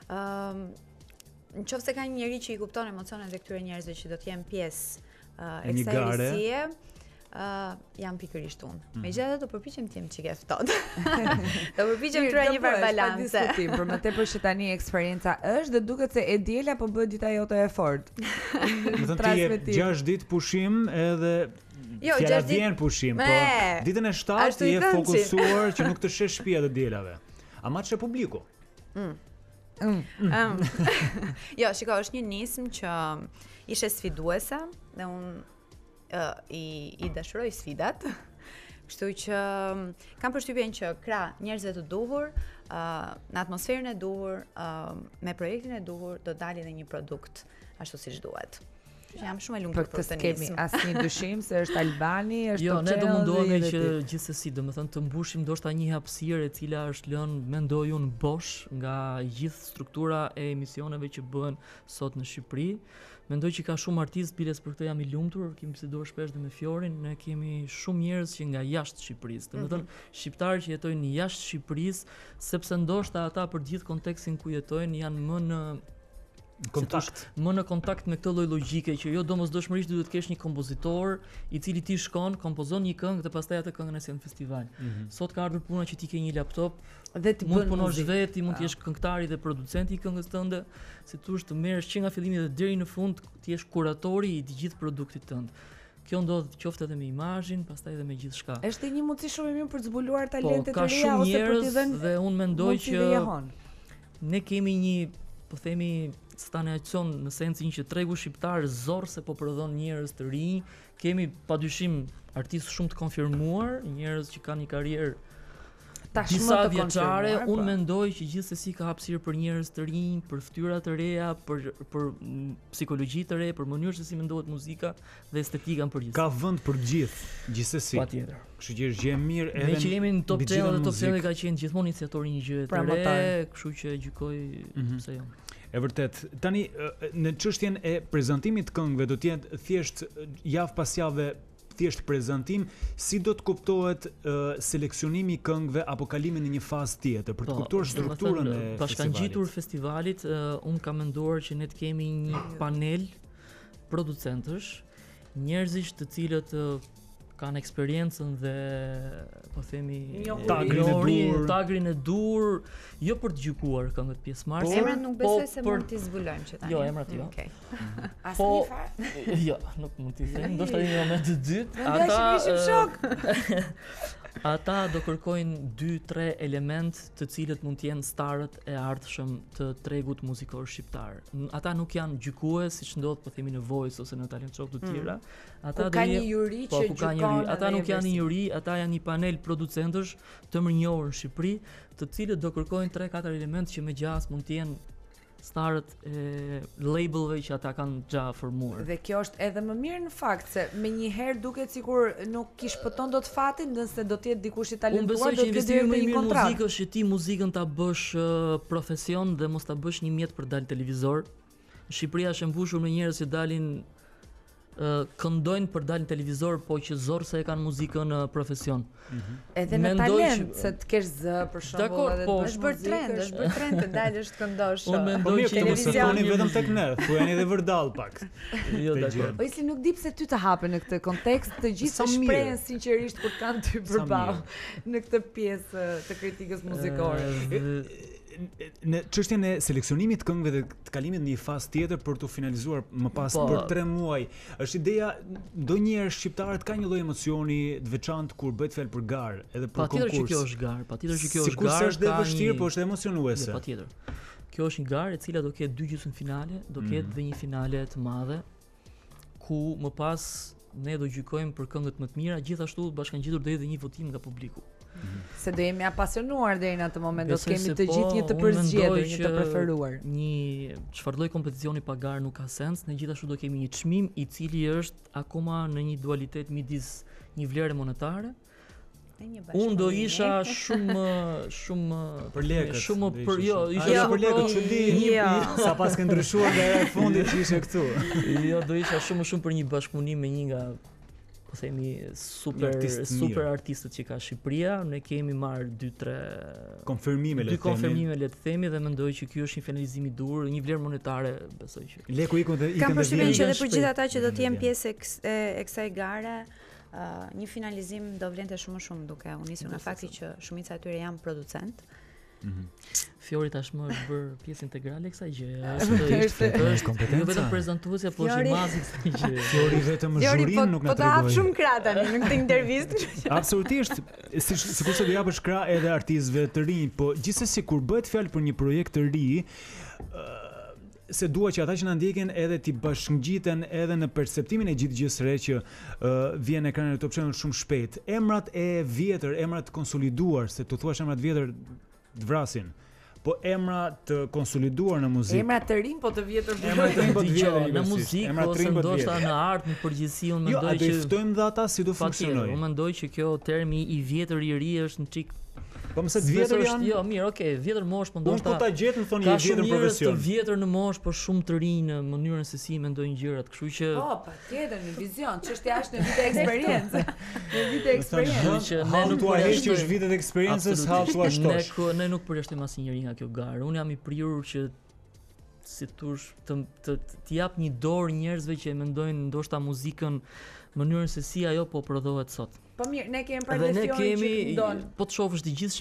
Në qoftë se ka një njeri që i kupton emocionet e këtyre njerëzve që do të jenë pjesë e kësaj emisie, jam pikërisht unë. Megjithatë do përpiqem të jem çike ftohtë. Do përpiqem të kryej një balancë. Për më tepër që tani eksperjenca është dhe duket se e diela po bëhet dita jote e fortë. Do të jetë 6 ditë pushim edhe fjala vjen pushim, po ditën e 7 je fokusuar që nuk të shesh shtëpia të dielave. Ama çe publiku. Jo, shiko, është një nismë që ishte sfiduese dhe unë i dashuroj sfidat. Kështu që kam përshtypjen që krah njerëzve të duhur, në atmosferën e duhur, me projektin e duhur, do dalë edhe një produkt ashtu siç duhet. Jam shumë e lumtur për të kemi asnjë dyshim se është Albani, është Top Channel. Jo, ne do mundohemi që gjithsesi, domethënë të mbushim ndoshta një hapësirë e cila është lënë, mendoj unë, bosh nga gjithë struktura e emisioneve që bëhen sot në Shqipëri. Mendoj që ka shumë artistë, biles për këtë jam i lumtur, kemi biseduar shpesh dhe me Fiorin, ne kemi shumë njerëz që nga jashtë Shqipërisë, domethënë shqiptarë që jetojnë jashtë Shqipërisë, sepse ndoshta ata për gjithë kontekstin ku jetojnë janë më në kontakt me këtë lloj logjike që jo domosdoshmërisht duhet të kesh një kompozitor i cili ti shkon, kompozon një këngë dhe pastaj atë këngën e sjell në festival. Sot ka ardhur puna që ti ke një laptop dhe ti mund punosh vetë, mund të jesh këngëtari dhe producenti i këngës tënde, si thosh të merresh që nga fillimi dhe deri në fund ti jesh kuratori i të gjithë produktit tënd. Kjo ndodh qoftë edhe me imazhin, pastaj edhe me gjithçka. Është një mundësi shumë e mirë për të zbuluar talentet e reja ose për t'i dhënë. Dhe unë mendoj që ne kemi një, po themi, stagnecion në sensin që tregu shqiptar zorse po prodhon njerëz të rinj, kemi padyshim artistë shumë të konfirmuar, njerëz që kanë një karrierë disa vjeçare. Unë mendoj që gjithsesi ka hapësirë për njerëz të rinj, për fytyra të reja, për psikologji të re, për mënyrë se si mendohet muzika dhe estetika në përgjithësi. Ka vend për gjithë, gjithsesi. Patjetër. Kështu që është gjë e mirë edhe ne që jemi në Top Channel dhe Top Channel ka qenë gjithmonë iniciatori një gjëje të re, kështu që gjykoj pse jo. E vërtet. Tani në çështjen e prezantimit të këngëve do të jetë thjesht javë pas jave thjesht prezantim, si do të kuptohet seleksionimi i këngëve apo kalimi në një fazë tjetër për të kuptuar strukturën e festivalit. Bashkangjitur festivalit, unë kam menduar që ne të kemi një panel producentësh, njerëzish të cilët kanë eksperiencën dhe po themi tagrin e dur, jo për të gjykuar këngët pjesëmarrëse. Emrat nuk besoj se mund t'i zbulojmë që tani. Jo, emrat jo. Okej. Asnjë fare? Jo, nuk mund t'i them. Ndoshta në një moment të dytë, ata ishim shok. Ata do kërkojnë 2-3 element të cilët mund të jenë starët e ardhshëm të tregut muzikor shqiptar. Ata nuk janë gjykues siç ndodh po themi në Voice ose në talent show të tjera. Ata ka një juri që gjykon. Ata nuk janë një juri, ata janë një panel producentësh të mënjohur në Shqipëri, të cilët do kërkojnë 3-4 element që me gjas mund të jenë starët e labelve që ata kanë gja formuar. Dhe kjo është edhe më mirë në fakt se me njëherë duket sikur nuk kish pëton dot fatin, nëse do të jetë dikush i talentuar do të ketë më një kontratë. Muzikë është që ti muzikën ta bësh profesion dhe mos ta bësh një mjet për dal televizor. Shqipëria është e mbushur me njerëz që dalin këndojnë për dalin televizor, po që zorë se e kanë muzikën profesion. Edhe në talent, se të kesh zë, për shembull, edhe të është bërë trend të dalësh të këndosh. Po mirë, të mos thoni vetëm tek ne, thuani edhe vërdall pak. Jo, dakor. Po isli nuk di pse ty të hapen në këtë kontekst, të gjithë shprehen sinqerisht kur kanë ty përballë në këtë pjesë të kritikës muzikore. Në çështjen e seleksionimit të këngëve dhe të kalimit në një fazë tjetër për të finalizuar më pas për 3 muaj, është ideja ndonjëherë shqiptarët ka një lloj emocioni të veçantë kur bëhet fjalë për garë, edhe për konkurs. Patjetër që kjo është garë, patjetër që kjo është garë. Sikur është e vështirë, po është emocionuese. Patjetër. Kjo është një garë e cila do ketë 2 gjysmëfinale, do ketë dhe një finale të madhe ku më pas ne do gjykojmë për këngët më të mira, gjithashtu bashkangjitur do jetë edhe një votim nga publiku. Se do jemi apasionuar deri në atë moment, do të kemi të gjithë një të përzgjedhur, një të preferuar. Një çfarë lloj kompeticioni pa garë nuk ka sens, ne gjithashtu do kemi një çmim i cili është akoma në një dualitet midis një vlere monetare. Unë do isha shumë për lekët. Shumë për isha për lekët, çudi. Sa pas ke ndryshuar nga era e fundit që ishe këtu. Jo, do isha shumë për një bashkëpunim me një nga po themi super artistët që ka Shqipëria. Ne kemi marrë 2-3 konfirmime le të themi dhe mendoj që ky është një finalizim i dur, një vlerë monetare besoj që. Leku ikën dhe kam përshtypjen që edhe për gjithë ata që do të jenë pjesë e kësaj gare, një finalizim do vlente shumë duke u nisur nga fakti që shumica e tyre janë producent. Fiori tashmë është bërë pjesë integrale e kësaj gjë. Është kompetenca. Jo vetëm prezantuesja, por është mazi kësaj gjë. Fiori vetëm zhurin nuk na tregoi. Po ta hap shumë krah tani në këtë intervistë. Absolutisht. Sikurse do japësh krah edhe artistëve të rinj, po gjithsesi kur bëhet fjalë për një projekt të ri, se dua që ata që na ndjekin edhe t'i bashkëngjiten edhe në perceptimin e gjithë gjës re që vjen në ekranin e Top Channel shumë shpejt. Emrat e vjetër, emrat konsoliduar, se tu thuash emrat vjetër të vrasin. Po emra të konsoliduar në muzikë. Emra të rinj po të vjetër. Emra të rinj po të vjetër në muzikë ose ndoshta në art në përgjithësi unë mendoj që do i ftojmë dhe ata si do funksionojë. Unë mendoj që kjo termi i vjetër i ri është në çik. Po mëse të vjetër janë. Jo, mirë, okay, vjetër mosh, po ndoshta. Unë po ta gjet në thonë një vjetër profesion. Ka shumë vjetër në mosh, por shumë të rinj në mënyrën se si mendojnë gjërat, kështu që po, patjetër, në vizion, çështja është në vite eksperiencë. Në vite eksperiencë. Ne nuk po heqësh vitet eksperiencës, how to ashtosh. Ne nuk përjashtojmë asnjëri nga kjo garë. Unë jam i prirur që si thosh të jap një dorë njerëzve që mendojnë ndoshta muzikën mënyrën se si ajo po prodhohet sot. Po mirë, ne kemi predispozicionin që ndon. Po të shohësh të gjithë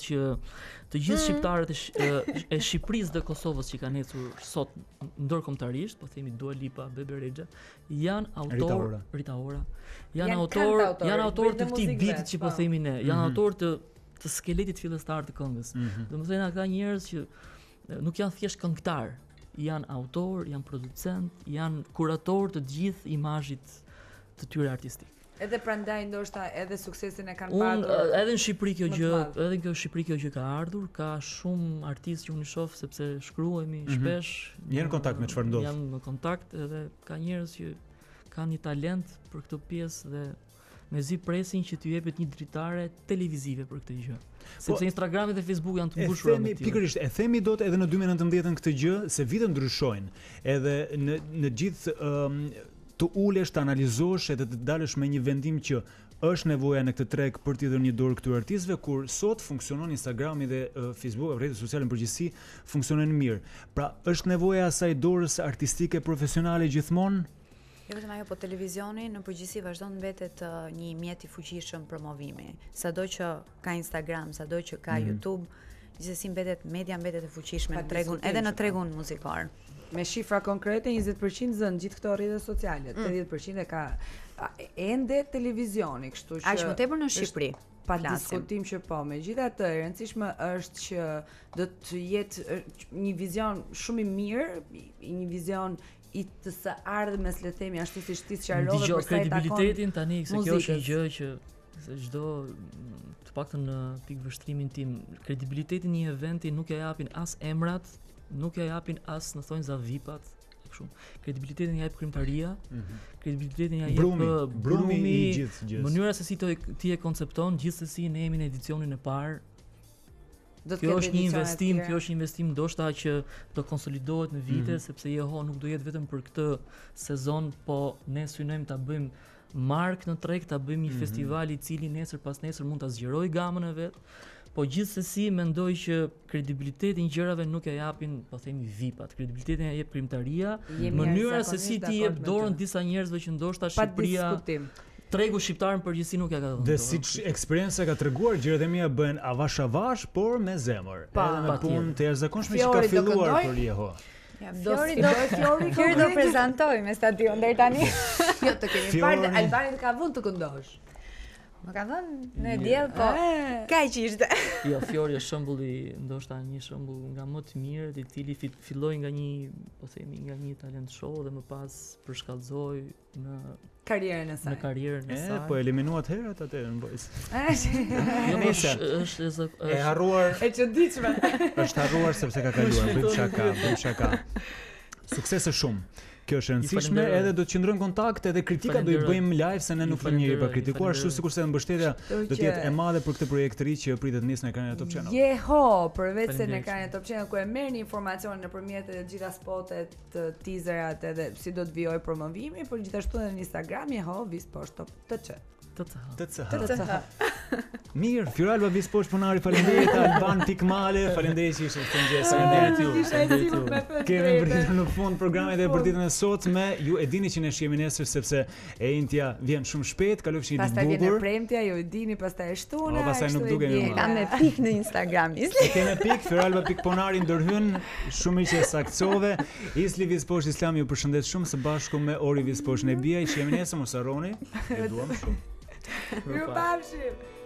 shqiptarët e Shqipërisë dhe Kosovës që kanë ecur sot ndërkombëtarisht, po themi Dua Lipa, Bebe Rexha, janë autor Rita Ora. Janë autor të këtij bitit që po themi ne, janë autor të skeletit fillestar të këngës. Domethënë ata njerëz që nuk janë thjesht këngëtar, janë autor, janë producent, janë kurator të gjithë imazhit të tyre artistik. Edhe prandaj ndoshta edhe suksesin e kanë patur. Edhe në Shqipëri kjo gjë, edhe në Shqipëri kjo gjë ka ardhur, ka shumë artistë që unë shoh sepse shkruhemi shpesh. Jeni në kontakt me çfarë ndodh? Jam në kontakt edhe ka njerëz që kanë një talent për këtë pjesë dhe mezi presin që t'ju jepet një dritare televizive për këtë gjë. Sepse Instagrami dhe Facebook janë të mbushura me këtë. Pikërisht, e themi dot edhe në 2019 këtë gjë se vitet ndryshojnë. Edhe në gjithë të ulesh, të analizosh edhe të dalësh me një vendim që është nevoja në këtë treg për t'i dhënë një dorë këtyre artistëve, kur sot funksionon Instagrami dhe Facebook, rrjetet sociale në përgjithësi funksionojnë mirë. Pra, është nevoja asaj dorës artistike profesionale gjithmonë? Jo vetëm ajo, po televizioni në përgjithësi vazhdon mbetet një mjet i fuqishëm promovimi. Sado që ka Instagram, sado që ka YouTube, gjithsesi mbetet e fuqishme në tregun, edhe në tregun muzikor. Me shifra konkrete, 20% zën gjithë këto rrjete sociale, 80% e ka ende televizioni, kështu që aq më tepër në Shqipëri. Pa diskutim që po, megjithatë e rëndësishme është që do të jetë një vizion shumë i mirë, një vizion i të së ardhmes, le të themi ashtu siç ti sqarove për sa i takon kredibilitetin tani, se kjo është një muzikës. gjë që se çdo, të paktën në pikë vështrimin tim, kredibilitetin një eventi nuk ja japin as emrat, nuk ja japin as në thonjza VIP-at. Kredibilitetin ja jep krimtaria, kredibilitetin ja jep brumi i gjithë gjës. Mënyra se si ti e koncepton, gjithsesi ne jemi në edicionin e parë. Kjo është një investim, kjo është një investim ndoshta që do konsolidohet në vite, sepse JHO nuk do jetë vetëm për këtë sezon, po ne synojmë ta bëjmë mark në treg, ta bëjmë një festival i cili nesër pas nesër mund ta zgjerojë gamën e vet. Po gjithsesi mendoj që kredibilitetin gjërave nuk e japin, po themi VIP-at. Kredibilitetin e jep krimtaria, mënyra se si ti jep dorën disa njerëzve që ndoshta Shqipëria, tregu shqiptar në përgjithësi nuk ja ka dhënë. Dhe siç eksperienca ka treguar, gjërat e mia bëhen avash, por me zemër. Edhe me punë të jashtëzakonshme që ka filluar për JHO. Fiori do prezantoj me stadion deri tani. Jo, të kemi parë Albani ka vënë të këndosh. Më ka thënë në diell, po kaq ishte. Jo, Fiori është shembulli, ndoshta një shembull nga më të mirët, i cili filloi nga një, po themi, nga një talent show dhe më pas përshkallëzoi në karrierën e saj. Në karrierën e saj. Po eliminuat herët atë në Voice. Jo, është e harruar. E çuditshme. Është harruar sepse ka kaluar, bëjmë shaka. Suksese shumë. Kjo është rëndësishme, edhe do të qëndrojmë kontakt, edhe kritika do i bëjmë live se ne nuk kemi njëri pa kritikuar, ashtu sikurse mbështetja do të jetë e madhe për këtë projekt të ri që pritet nisë në ekranin e Top Channel. JHO, përveç se në ekranin e Top Channel ku e merrni informacion nëpërmjet të gjitha spotet, teaserat edhe si do të vijojë promovimi, por gjithashtu edhe në Instagram JHO Visposh Top TC. TCH. Mirë, Fioralba Visposh Punari, faleminderit Alban Pikmale, faleminderit që ishte këtu mëngjes. Kemi mbërritur në fund programit dhe për ditën e sotme. Ju e dini që ne shihemi nesër sepse e Intja vjen shumë shpejt, kalofshi një ditë bukur. Pastaj vjen e premtja, ju e dini, pastaj e shtuna. Pastaj nuk duken më. Kam me pik në Instagram. Kemë pik Fioralba Pikponari ndërhyn, shumë që saktësove. Isli Visposh Islam ju përshëndet shumë së bashku me Ori Visposh Nebia, shihemi nesër, mos harroni. Ju duam shumë. Ju pafshim.